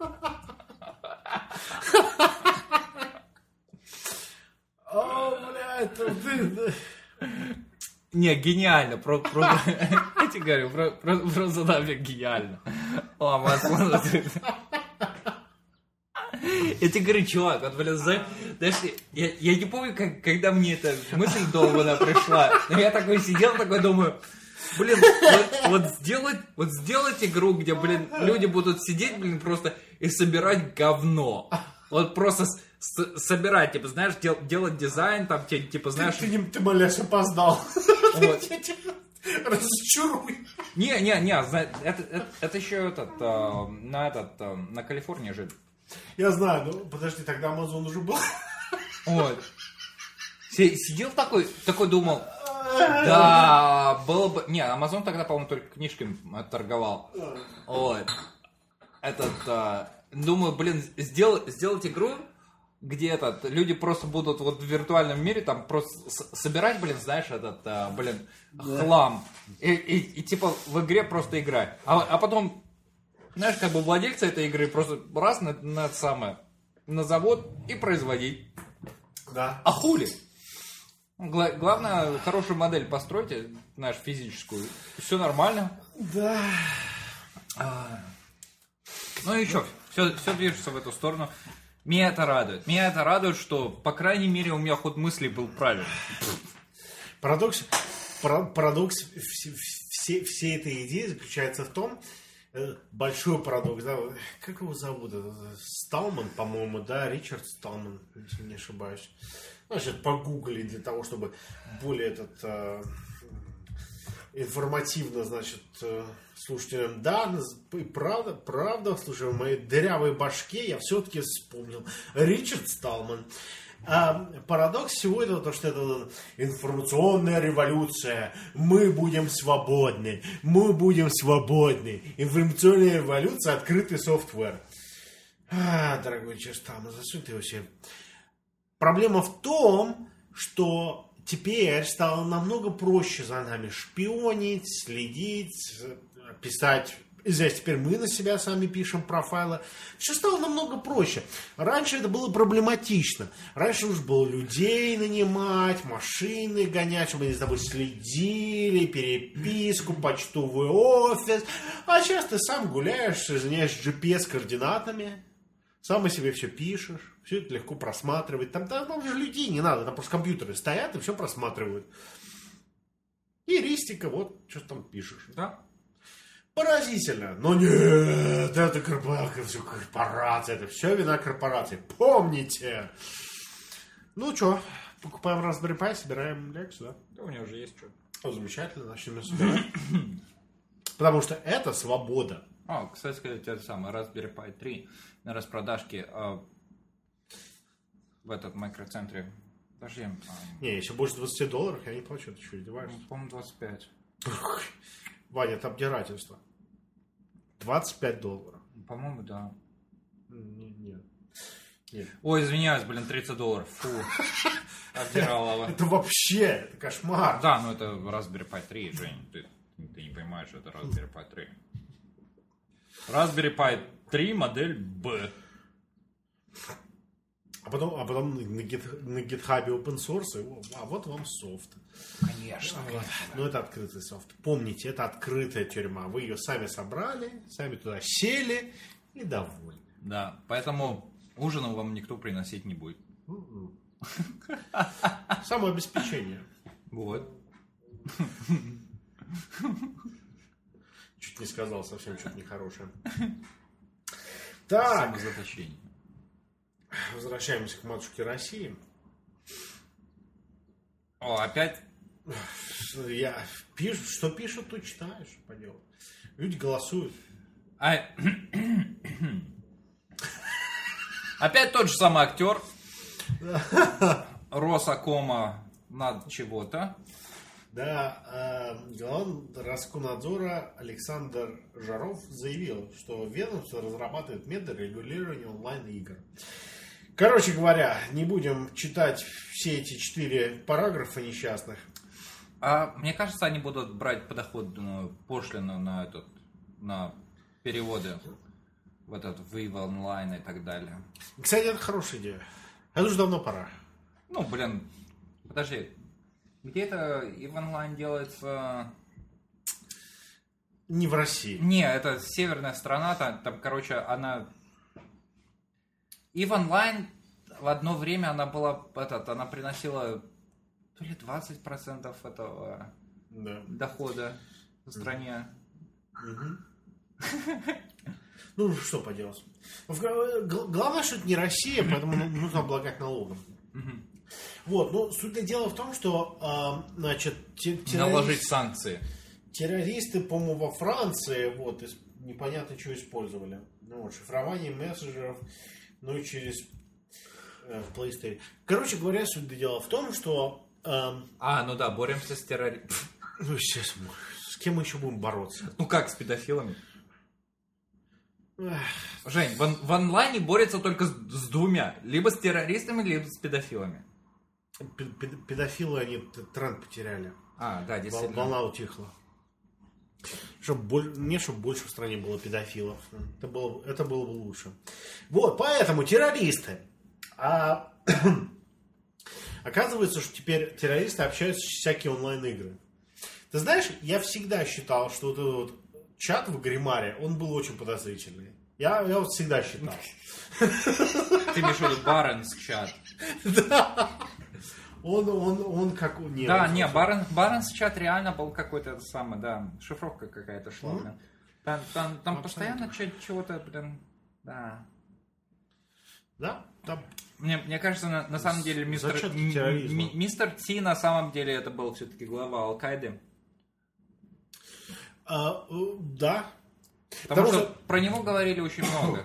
О, бля, это ты... Не, гениально. Про, про, я тебе говорю, про, про, просто нафиг гениально. О, Амазон. Я тебе говорю, чувак, вот, блин, знаешь, я, я не помню, как, когда мне эта мысль долбана пришла, но я такой сидел, такой думаю, блин, вот, вот сделать, вот сделать игру, где, блин, люди будут сидеть, блин, просто и собирать говно. Вот просто с, с, собирать, типа, знаешь, дел, делать дизайн, там, типа, знаешь... Ты, ты, ты молясь, опоздал. Вот. Разочаруй. Не, не, не, это, это, это еще этот, на этот, на Калифорнии жили. Я знаю, ну подожди, тогда Амазон уже был. Вот. Сидел такой, такой думал, да, было бы... Не, Амазон тогда, по-моему, только книжками торговал. Вот. Этот, думаю, блин, сделать, сделать игру, где этот, люди просто будут вот в виртуальном мире там просто собирать, блин, знаешь, этот, блин, хлам. И, и, и типа в игре просто играть. А, а потом... Знаешь, как бы владельцы этой игры просто раз на, на, самое, на завод и производить. Да. А хули? Гла- главное, хорошую модель постройте, знаешь, физическую. Все нормально. Да. А, ну и что, все, все движется в эту сторону. Меня это радует. Меня это радует, что, по крайней мере, у меня ход мыслей был правильный. Парадокс, парадокс всей, всей этой идеи заключается в том, большой парадокс, да, как его зовут? Сталман, по-моему, да, Ричард Сталман, если не ошибаюсь. Значит, погугли для того, чтобы более этот э, информативно, значит, э, слушателям, да, и правда, правда, слушай, в моей дырявой башке я все-таки вспомнил Ричард Сталман. А парадокс всего этого, то, что это информационная революция, мы будем свободны, мы будем свободны, информационная революция, открытый софтвер. А, дорогой Черстама, засунь ты его себе. Проблема в том, что теперь стало намного проще за нами шпионить, следить, писать. И здесь теперь мы на себя сами пишем профайлы. Все стало намного проще. Раньше это было проблематично. Раньше нужно было людей нанимать, машины гонять, чтобы они за тобой следили, переписку, почтовый офис. А сейчас ты сам гуляешь, извиняешь, джи пи эс-координатами. Сам о себе все пишешь. Все это легко просматривать. Там, там, там же людей не надо. Там просто компьютеры стоят и все просматривают. И ристика, вот, что там пишешь. Да. Поразительно. Но нет, это корпорация, это все вина корпорации. Помните. Ну что, покупаем Raspberry Pi, собираем лекцию, да? Да, у него уже есть что. О, замечательно, начнем собирать. Потому что это свобода. А, кстати сказать, это самое, Raspberry Pi три на распродажке а, в этот микроцентре. Подожди. А, не, если больше двадцати долларов, я не плачу, ты что, издеваешься? По-моему, двадцать пять. Ваня, это обдирательство. двадцать пять долларов. По-моему, да. Нет. Нет. Ой, извиняюсь, блин, тридцать долларов. Фу. Обдиралово. Это вообще, это кошмар. Да, ну это Raspberry Pi три, Жень. Ты, ты не понимаешь, что это Raspberry Pi три. Raspberry Pi три, модель B. А потом, а потом на, гит, на GitHub open source, а вот вам софт. Конечно, Вот. конечно. Ну, это открытый софт. Помните, это открытая тюрьма. Вы ее сами собрали, сами туда сели и довольны. Да, поэтому ужину вам никто приносить не будет. Самообеспечение. Вот. Чуть не сказал совсем что-то нехорошее. Так. Самозаточение. Возвращаемся к матушке России. О, опять? Я пишу, что пишут, то читаешь, по делу. Люди голосуют. А... Опять тот же самый актер. Росакома над чего-то. Да, э, глава Роскомнадзора Александр Жаров заявил, что ведомство разрабатывает методы регулирования онлайн-игр. Короче говоря, не будем читать все эти четыре параграфа несчастных. А мне кажется, они будут брать подоходную пошлину на этот, на переводы в этот Vive онлайн и так далее. Кстати, это хорошая идея. Это уже давно пора. Ну, блин, подожди. Где это и в онлайн делается? Не в России. Не, это северная страна, там, там, короче, она... И в онлайн в одно время она была, этот, она приносила то ли двадцать процентов этого Да. дохода в стране. Ну, что поделать. Главное, что это не Россия, поэтому нужно облагать налогом. Вот, ну, суть дела в том, что, э, значит, террорист... Наложить санкции. Террористы, по-моему, во Франции, вот, непонятно, что использовали. Ну, вот, шифрование мессенджеров, ну, и через э, PlayStation. Короче говоря, суть дела в том, что... Э, а, ну да, боремся с террористами. Ну, сейчас, с кем мы еще будем бороться? Ну, как, с педофилами? Эх. Жень, в, в онлайне борется только с, с двумя. Либо с террористами, либо с педофилами. Педофилы, они тренд потеряли. А, да, действительно. Волна утихла. Чтоб боль... Не, чтобы больше в стране было педофилов. Это было, это было бы лучше. Вот, поэтому террористы. А... Оказывается, что теперь террористы общаются через всякие онлайн-игры. Ты знаешь, я всегда считал, что вот этот вот чат в Гримаре, он был очень подозрительный. Я, я вот всегда считал. Ты имеешь в виду Баренс чат? Да. Он, он, он как... Не, да, он не, Барен, Баренс чат реально был какой-то это самый, да, шифровка какая-то шла, Mm-hmm. блин. Там, там, там постоянно чего-то, блин, да. Да, там... Мне, мне кажется, на, на самом деле, мистер, м- м- мистер Ти на самом деле это был все-таки глава Аль-Каиды. А, да. Потому, Потому что, что про него говорили очень много.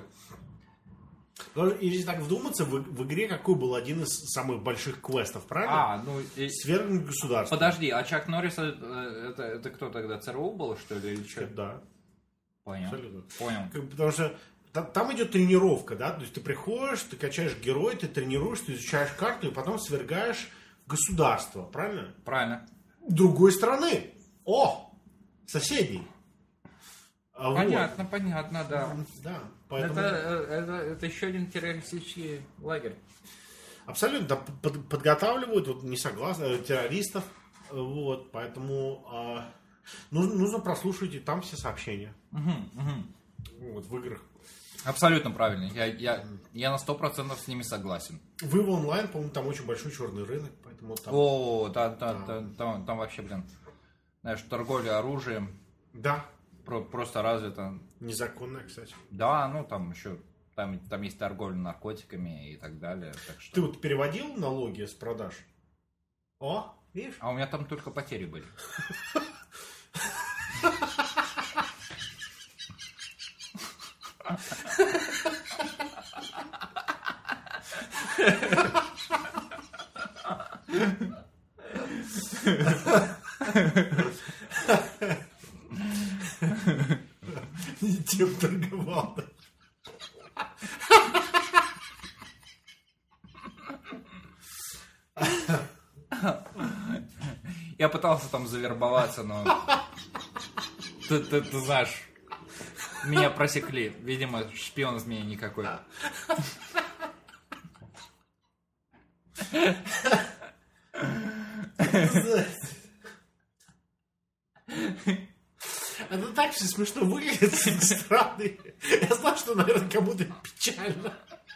И если так вдуматься, в, в игре какой был один из самых больших квестов, правильно? А, ну... И... Свергнуть государство. Подожди, а Чак Норрис, это, это, это кто тогда, ЦРУ был, что ли, или что? Да. Понял. Абсолютно. Понял. Потому что там, там идет тренировка, да, то есть ты приходишь, ты качаешь героя, ты тренируешь, ты изучаешь карту и потом свергаешь государство, правильно? Правильно. Другой страны. О, соседней. Понятно, вот. понятно, да. Да, поэтому... это, это, это еще один террористический лагерь. Абсолютно, да, под, подготавливают, вот не согласны, террористов, вот, поэтому а, нужно, нужно прослушивать и там все сообщения. Угу, угу. Вот, в играх. Абсолютно правильно, я, я, я на сто процентов с ними согласен. В EVO Online, по-моему, там очень большой черный рынок, поэтому там... О, да, да, да. Там, там, там вообще, блин, знаешь, торговля оружием. Да. Про, просто развита. Незаконная, кстати. Да, ну там еще... Там, там есть торговля наркотиками и так далее. Так что... Ты вот переводил налоги с продаж? О, видишь? А у меня там только потери были. Не тем торговал. Я пытался там завербоваться, но ты, ты, ты знаешь, меня просекли. Видимо, шпион из меня никакой. Это так все смешно выглядит со стороны. Я знаю, что, наверное, кому-то печально.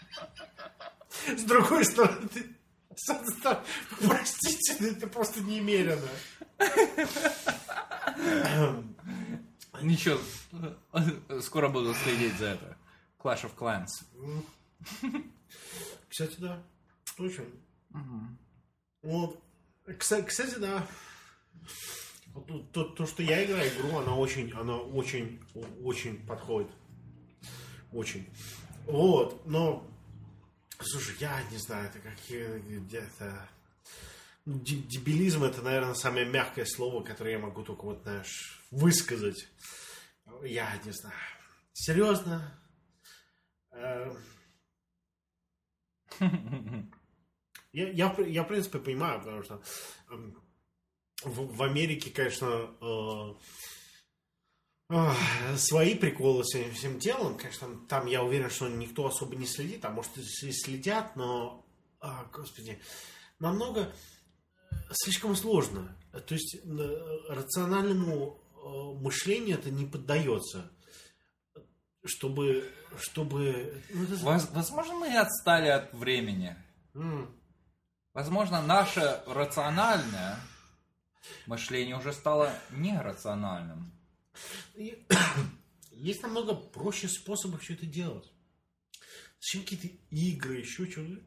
С другой стороны, ты... Простите, это просто немерено. Ничего, скоро буду следить за это. Clash of Clans. Кстати, да. Точно. Вот. Кстати, да. То, то, что я играю игру, она очень, она очень, очень подходит. Очень. Вот, но... Слушай, я не знаю, это какие где-то... Дебилизм — это, наверное, самое мягкое слово, которое я могу только, вот, знаешь, высказать. Я не знаю. Серьезно? Я, я, я, в принципе, понимаю, потому что в, в Америке, конечно, свои приколы с этим всем делом, конечно, там я уверен, что никто особо не следит, а может и следят, но, а, господи, намного слишком сложно. То есть рациональному мышлению это не поддается, чтобы, чтобы... Ну, это... Возможно, мы отстали от времени. Mm. Возможно, наше рациональное мышление уже стало нерациональным. Есть намного проще способов все это делать. Зачем какие-то игры, еще что-то?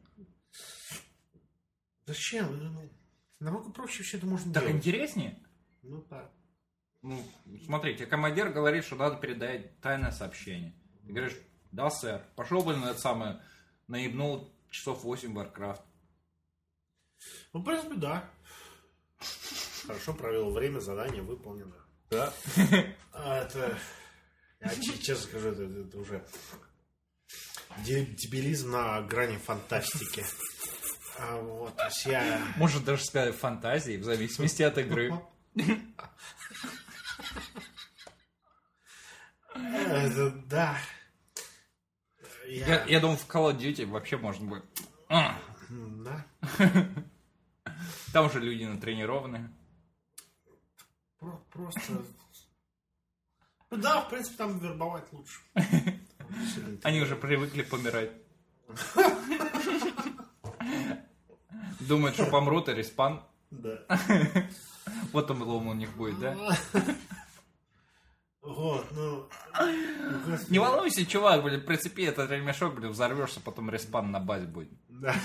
Зачем? Намного проще все это можно так делать. Так интереснее? Ну так. Ну, смотрите, командир говорит, что надо передать тайное сообщение. Ты говоришь, да, сэр. Пошел бы на это самое, наебнул часов восемь в Warcraft. Ну, в принципе, да. Хорошо провел время, задание выполнено. Да. А, это... Я честно скажу, это, это уже дебилизм на грани фантастики. А, вот, то есть я... Может даже сказать фантазии, в зависимости от игры. Это, да. Я... Я, я думал, в Call of Duty вообще можно будет. Да. Там уже люди натренированы. Просто... Ну да, в принципе, там вербовать лучше. Они уже привыкли помирать. Думают, что помрут, и респан. Да. Вот там лом у них будет, да? Вот, ну... Не волнуйся, чувак, блин, прицепи этот ремешок, блин, взорвешься, потом респан на базе будет. Да.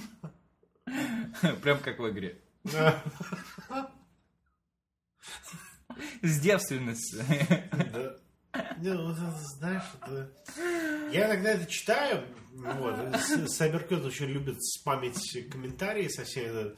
Прям как в игре. С девственностью. Да. Не, ну, знаешь, это... Я иногда это читаю. Вот. Сайберкот очень любит спамить комментарии со всей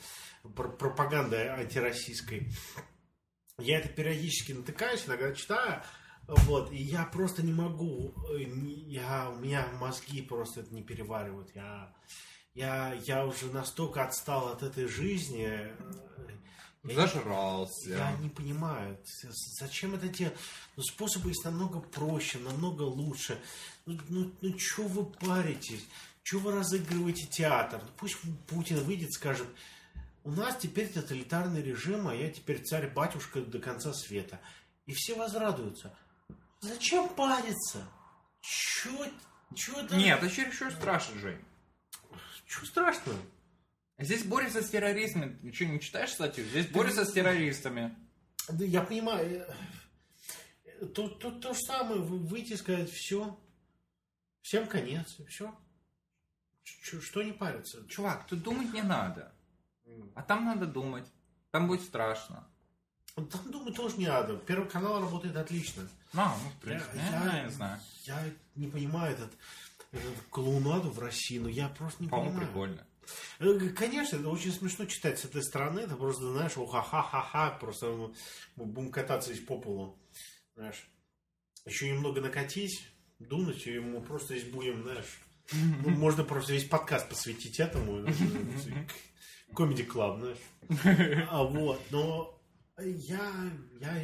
пропагандой антироссийской. Я это периодически натыкаюсь, иногда читаю. Вот, и я просто не могу, я, у меня мозги просто это не переваривают. Я, я, я уже настолько отстал от этой жизни. Я Зажрался. Не, я не понимаю, зачем это делать? Ну, способы есть намного проще, намного лучше. Ну, ну, ну что вы паритесь? Что вы разыгрываете театр? Ну, пусть Путин выйдет и скажет, у нас теперь тоталитарный режим, а я теперь царь-батюшка до конца света. И все возрадуются. Зачем париться? Чё, чё это? Нет, это чересчур страшно, Жень. Чё страшного? Здесь борются с террористами. Ты что, не читаешь статью? Здесь борются с террористами. Да я понимаю. То, то, то же самое. Выйти и сказать, все. Всем конец. Все. Что не париться? Чувак, тут думать не надо. А там надо думать. Там будет страшно. Там думать тоже не надо. Первый канал работает отлично. А, ну, в принципе, я, я, я, я не знаю. Я не понимаю этот, этот клоунаду в России, но я просто не По-моему, понимаю. прикольно. Конечно, это очень смешно читать с этой стороны. Это просто, знаешь, ха-ха-ха-ха. Просто мы будем кататься здесь по полу. Знаешь. Еще немного накатить, дунуть, и мы просто здесь будем, знаешь. Ну, можно просто весь подкаст посвятить этому. Comedy Club, знаешь. А вот, но я, я...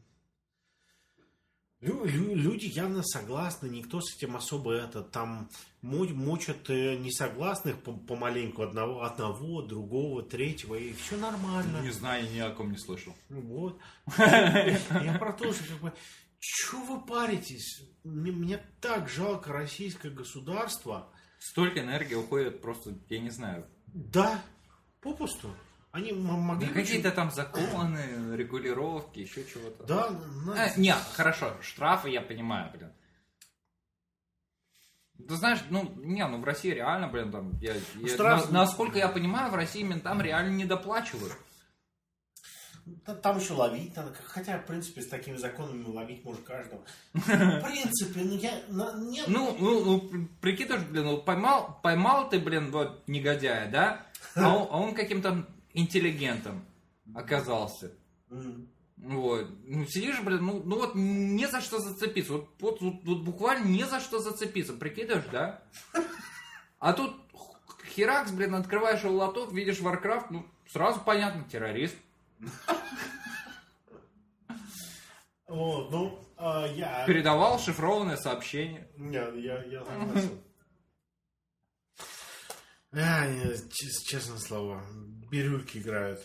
Лю, лю, люди явно согласны, никто с этим особо это там мочат несогласных помаленьку одного, одного, другого, третьего, и все нормально. Не знаю, ни о ком не слышал. Вот. Я про то, что как бы, чё вы паритесь? Мне, мне так жалко российское государство. Столько энергии уходит просто, я не знаю. Да, попусту. Они могли... Да какие-то там законы, регулировки, еще чего-то. Да, а, нет, хорошо, штрафы я понимаю, блин. Ты знаешь, ну, не, ну в России реально, блин, там, я, я, Штраф... на, насколько я понимаю, в России ментам реально не доплачивают. Там еще ловить надо, хотя, в принципе, с такими законами ловить может каждого. В принципе, ну я... Нет. Ну, ну, ну прикидываешь, блин, ну поймал, поймал ты, блин, вот негодяя, да? А он, а он каким-то интеллигентом оказался. Mm. Вот. Ну, сидишь, блин, ну, ну вот не за что зацепиться. Вот, вот, вот, вот буквально не за что зацепиться. Прикидываешь, да? А тут херакс, блин, открываешь его лоток, видишь Warcraft, ну, сразу понятно, террорист. О, ну, а, я... Передавал шифрованное сообщение. Нет, я, я согласен. А, нет, честное слово, бирюльки играют.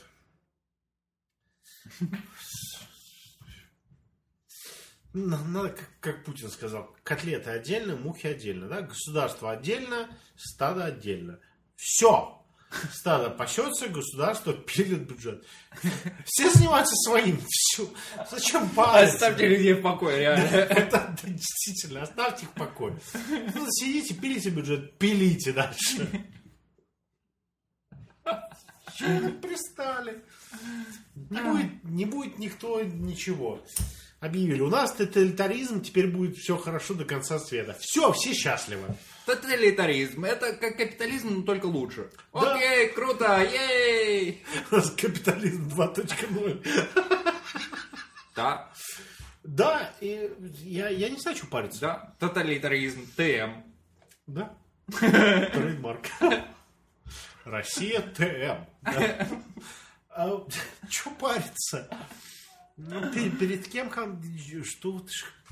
Надо, как, как Путин сказал, котлеты отдельно, мухи отдельно, да? Государство отдельно, стадо отдельно. Все! Стадо пасется, государство пилит бюджет. Все занимаются своим. Все. Зачем париться? Оставьте людей в покое, реально. Это действительно, оставьте их в покое. Сидите, пилите бюджет, пилите дальше. Чего вы пристали? Не будет, не будет никто ничего. Объявили, у нас тоталитаризм, теперь будет все хорошо до конца света. Все, все счастливы. Тоталитаризм. Это как капитализм, но только лучше. Да. Окей, круто, ей! У нас капитализм два точка ноль. Да. Да, и я, я не знаю, что париться. Да, тоталитаризм, ТМ. Да. Трейдмарк. Россия ТМ. Да. А, что париться? Ну, перед, перед кем, что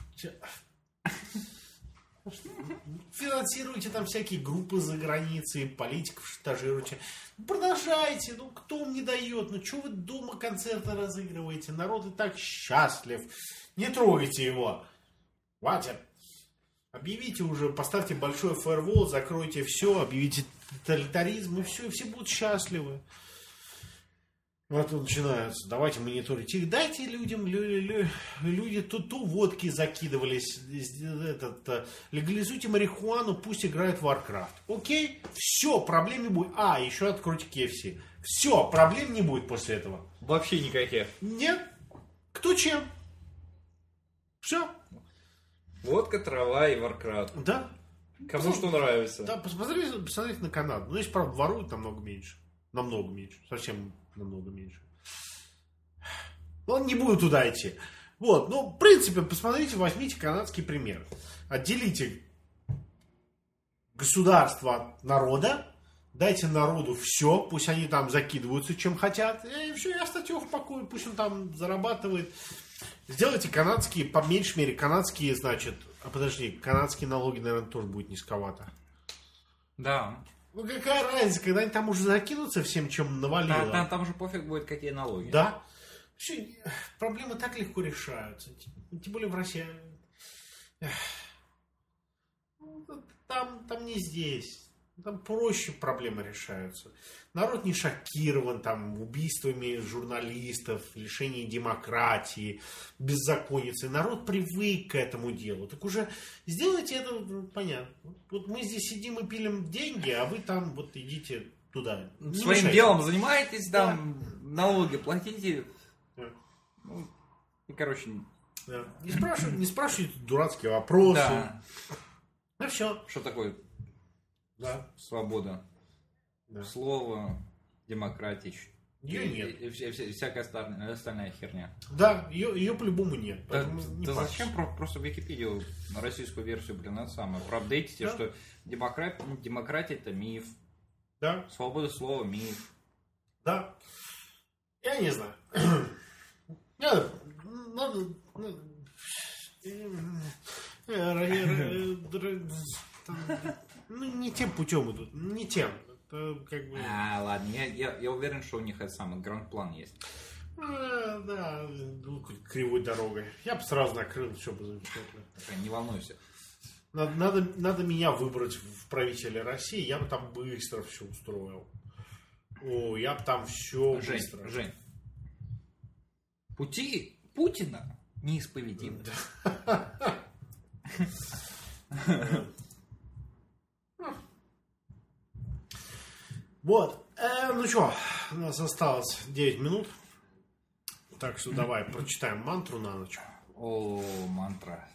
финансируете там всякие группы за границей, политиков шантажируете. Продолжайте, ну кто вам не дает, ну что вы дома концерты разыгрываете, народ и так счастлив, не трогайте его. Хватит. Объявите уже, поставьте большой фаервол, закройте все, объявите тоталитаризм, и все, и все будут счастливы. Вот начинаются. Давайте мониторить их. Дайте людям, лю, лю, люди то, то водки закидывались. Этот, легализуйте марихуану, пусть играют в Warcraft. Окей? Все, проблем не будет. А, еще откройте кей эф си. Все, проблем не будет после этого. Вообще никаких. Нет. Кто чем? Все. Водка, трава и Warcraft. Да. Кому что нравится. Да, посмотрите, посмотрите на Канаду. Ну, если, правда, воруют намного меньше. Намного меньше. Совсем намного меньше. Ну, он не будет туда идти. Вот, ну, в принципе, посмотрите, возьмите канадский пример. Отделите государство от народа, дайте народу все, пусть они там закидываются, чем хотят, и все, и оставьте его в покое, пусть он там зарабатывает. Сделайте канадские, по меньшей мере, канадские, значит, а подожди, канадские налоги, наверное, тоже будет низковато. Да. Ну какая разница, когда они там уже закинутся всем, чем навалило. Там, там, там же пофиг будет, какие налоги. Да. Вообще, проблемы так легко решаются. Тем более в России. Там, там не здесь. Там проще проблемы решаются. Народ не шокирован там убийствами журналистов, лишением демократии, беззаконницей. Народ привык к этому делу. Так уже сделайте это, понятно. Вот мы здесь сидим и пилим деньги, а вы там вот идите туда. Не Своим мешайте. делом занимаетесь, там Да. налоги платите. Да. Ну, и, короче, Да. Не спрашивайте, не спрашивайте дурацкие вопросы. да. Ну все. Что такое Да. свобода Да. слова, демократия? Её и- нет. И, и вся- вся- всякая остальная, остальная херня. Да, ее, ее по-любому нет. Да, Поэтому не да парьтесь. зачем про- просто Википедию на российскую версию, блин, это самое. Проапдейтите, Да. что демократ, демократия это миф, Да, свобода слова миф. да. Я не знаю. Надо, надо, надо- э, э, э, там, ну, не тем путем идут, не тем. Это как бы... А, ладно, я, я, я уверен, что у них это самый гранд-план есть. А, да, ну, кривой дорогой. Я бы сразу накрыл, все бы замечательно. Так, не волнуйся. Надо, надо, надо меня выбрать в правителя России, я бы там быстро все устроил. О, я бы там все Жень, быстро. Жень, пути Путина неисповедимы. Вот. Э, ну что, у нас осталось девять минут. Так что давай прочитаем мантру на ночь. О, мантра.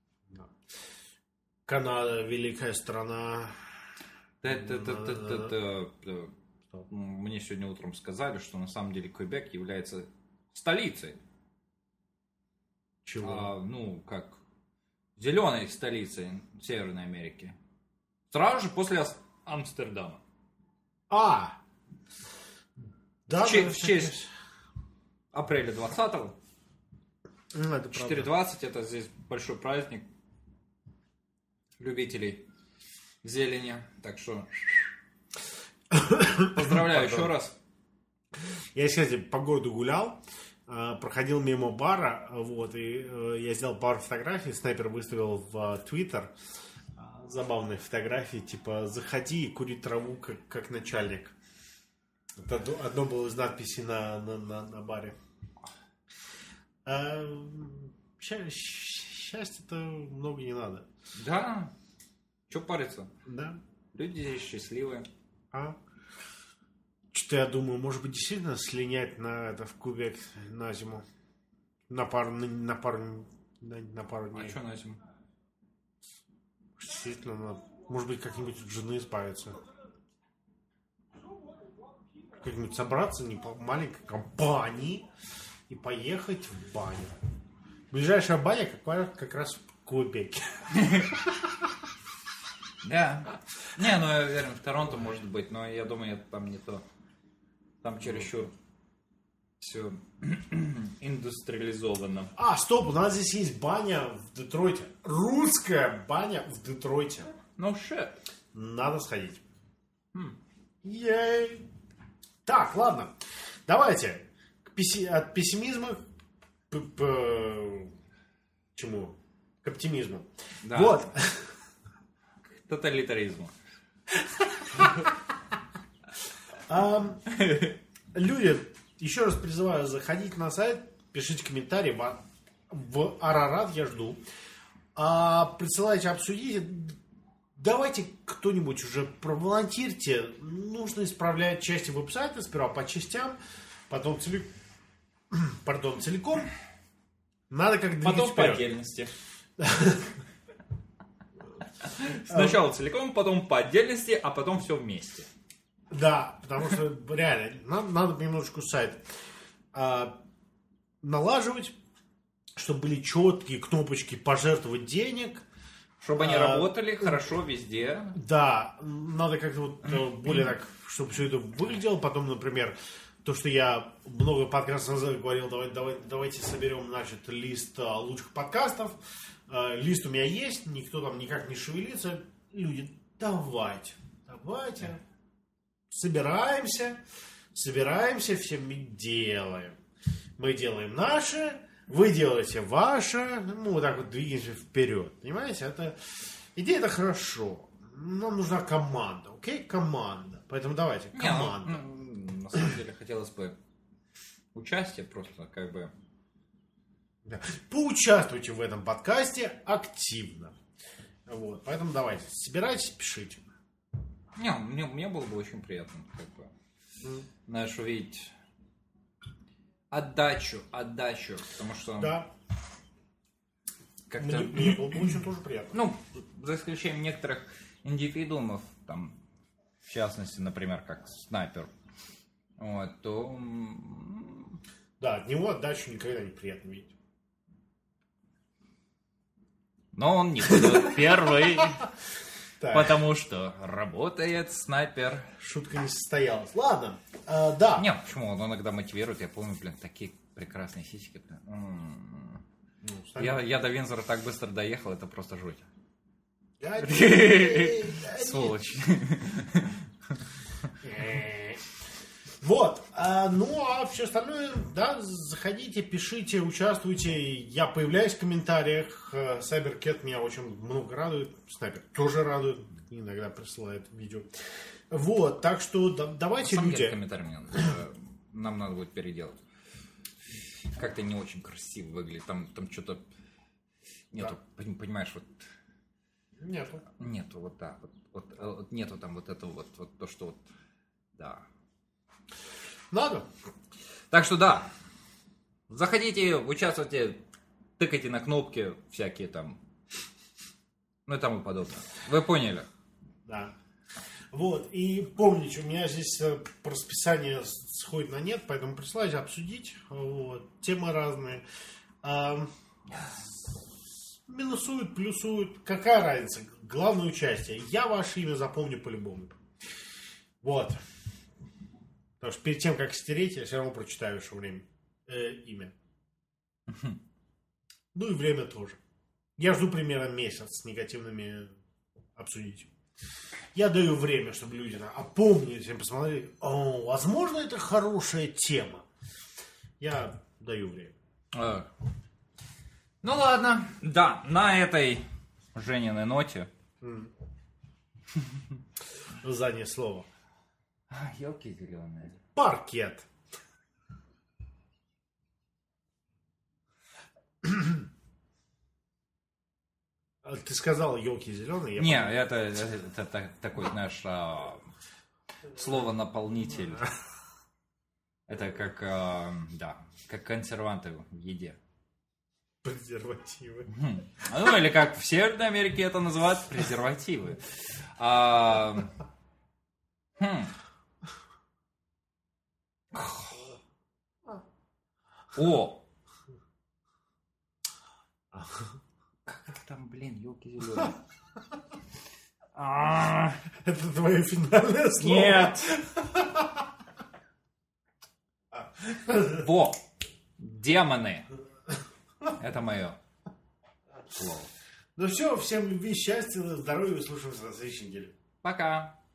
Канада, великая страна. Та-та-та-та-та-та. Мне сегодня утром сказали, что на самом деле Квебек является столицей. Чего? А, ну, как зеленой столицей Северной Америки. Сразу же после Ас- Амстердама. А! Да, В че- да, в честь апреля двадцатого. Ну, это четыре правда. двадцать это здесь большой праздник любителей зелени. Так что поздравляю еще раз. Я, кстати, по городу гулял, э, проходил мимо бара, вот, и э, я сделал пару фотографий, снайпер выставил в Твиттер. Забавные фотографии, типа «Заходи и кури траву, как, как начальник». Это одно- одно было из надписей на, на, на, на баре. А, ща- счастья-то много не надо. Да. Че париться? Да? Люди здесь счастливые. А? Что-то я думаю, может быть, действительно слинять на это в Кубек на зиму. На пару, на, на пару, на, на пару дней. А что на зиму? Действительно, надо. Может быть, как-нибудь от жены избавиться. Как-нибудь собраться не по маленькой компании и поехать в баню. Ближайшая баня как, как раз в Кубеке. Да. Не, ну я уверен, в Торонто может быть, но я думаю, это там не то. Там чересчур все индустриализовано. А, стоп, у нас здесь есть баня в Детройте. Русская баня в Детройте. Ну, шет. Надо сходить. Хм. Ей. Так, ладно. Давайте. К песси- От пессимизма к п- чему? К оптимизму. Да. Вот. К тоталитаризму. Ам, Люди, еще раз призываю заходить на сайт, пишите комментарии. В, в Арарат я жду. А, присылайте, обсудите. Давайте кто-нибудь уже проволонтирьте. Нужно исправлять части веб-сайта. Сперва по частям, потом целиком. Пардон, целиком. Надо как двигать Потом по вперед. отдельности. Сначала целиком, потом по отдельности, а потом все вместе. Да, потому что реально надо, надо немножечко сайт а, налаживать. чтобы были четкие кнопочки пожертвовать денег. Чтобы они а, работали хорошо везде. Да, надо как-то вот более так, чтобы все это выглядело. Потом, например, то, что я много подкастов назад говорил, давай, давай, давайте соберем, значит, лист а, лучших подкастов. А, лист у меня есть, никто там никак не шевелится. Люди, давайте, давайте, собираемся, собираемся, все мы делаем. Мы делаем наше, вы делаете ваше, мы вот так вот двигаемся вперед. Понимаете, это идея, это хорошо. Нам нужна команда, окей? Команда. Поэтому давайте, команда. Не, ну, на самом деле хотелось бы участие просто, как бы. Да. Поучаствуйте в этом подкасте активно. Вот, поэтому давайте, собирайтесь, пишите. Не, мне, мне было бы очень приятно, как бы, mm. знаешь, увидеть отдачу, отдачу, потому что... Да. Как-то... Мне, мне было бы очень тоже приятно. Ну, за исключением некоторых индивидуумов, там, в частности, например, как снайпер, вот, то... Да, от него отдачу никогда не приятно видеть. Но он не будет первый, потому что работает снайпер. Шутка не состоялась. Ладно, а, да. Не, почему? Он иногда мотивирует. Я помню, блин, такие прекрасные сиськи. Ну, я, я до Винзора так быстро доехал, это просто жуть. Сволочь. Вот, а, ну а все остальное, да, заходите, пишите, участвуйте, я появляюсь в комментариях, Cybercat меня очень много радует, Снайпер тоже радует, иногда присылает видео. Вот, так что да, давайте, на самом люди... деле, комментарий мне надо, нам надо будет переделать. Как-то не очень красиво выглядит, там, там что-то нету, да. Понимаешь, вот... Нету. Нету, вот да, вот, вот, вот нету там вот этого вот, вот то, что вот, да. Надо. Так что да, заходите, участвуйте, тыкайте на кнопки всякие там, ну и тому подобное. Вы поняли? Да. Вот, и помните, у меня здесь по расписанию сходит на нет, поэтому присылайте обсудить. Вот, темы разные. А, минусуют, плюсуют. Какая разница? Главное участие. Я ваше имя запомню по-любому. Вот. Потому что перед тем, как стереть, я все равно прочитаю еще время. Э, имя. Ну и время тоже. Я жду примерно месяц с негативными обсудить. Я даю время, чтобы люди опомнились и посмотрели, о, возможно, это хорошая тема. Я даю время. А. Ну ладно. Да, на этой Жениной ноте. Mm. Заднее слово. Елки зеленые. Паркет. Ты сказал елки зеленые? Не, это, это, это, это такой, знаешь, а, слово-наполнитель. Это как, а, да, как консерванты в еде. Презервативы. Ну, или как в Северной Америке это называют презервативы. А, хм. О! Как там, блин, елки зеленые. Это твое финальное слово? Нет! Во! Демоны! Это мое слово. Ну все, всем любви, счастья, здоровья, услышимся на следующей неделе. Пока!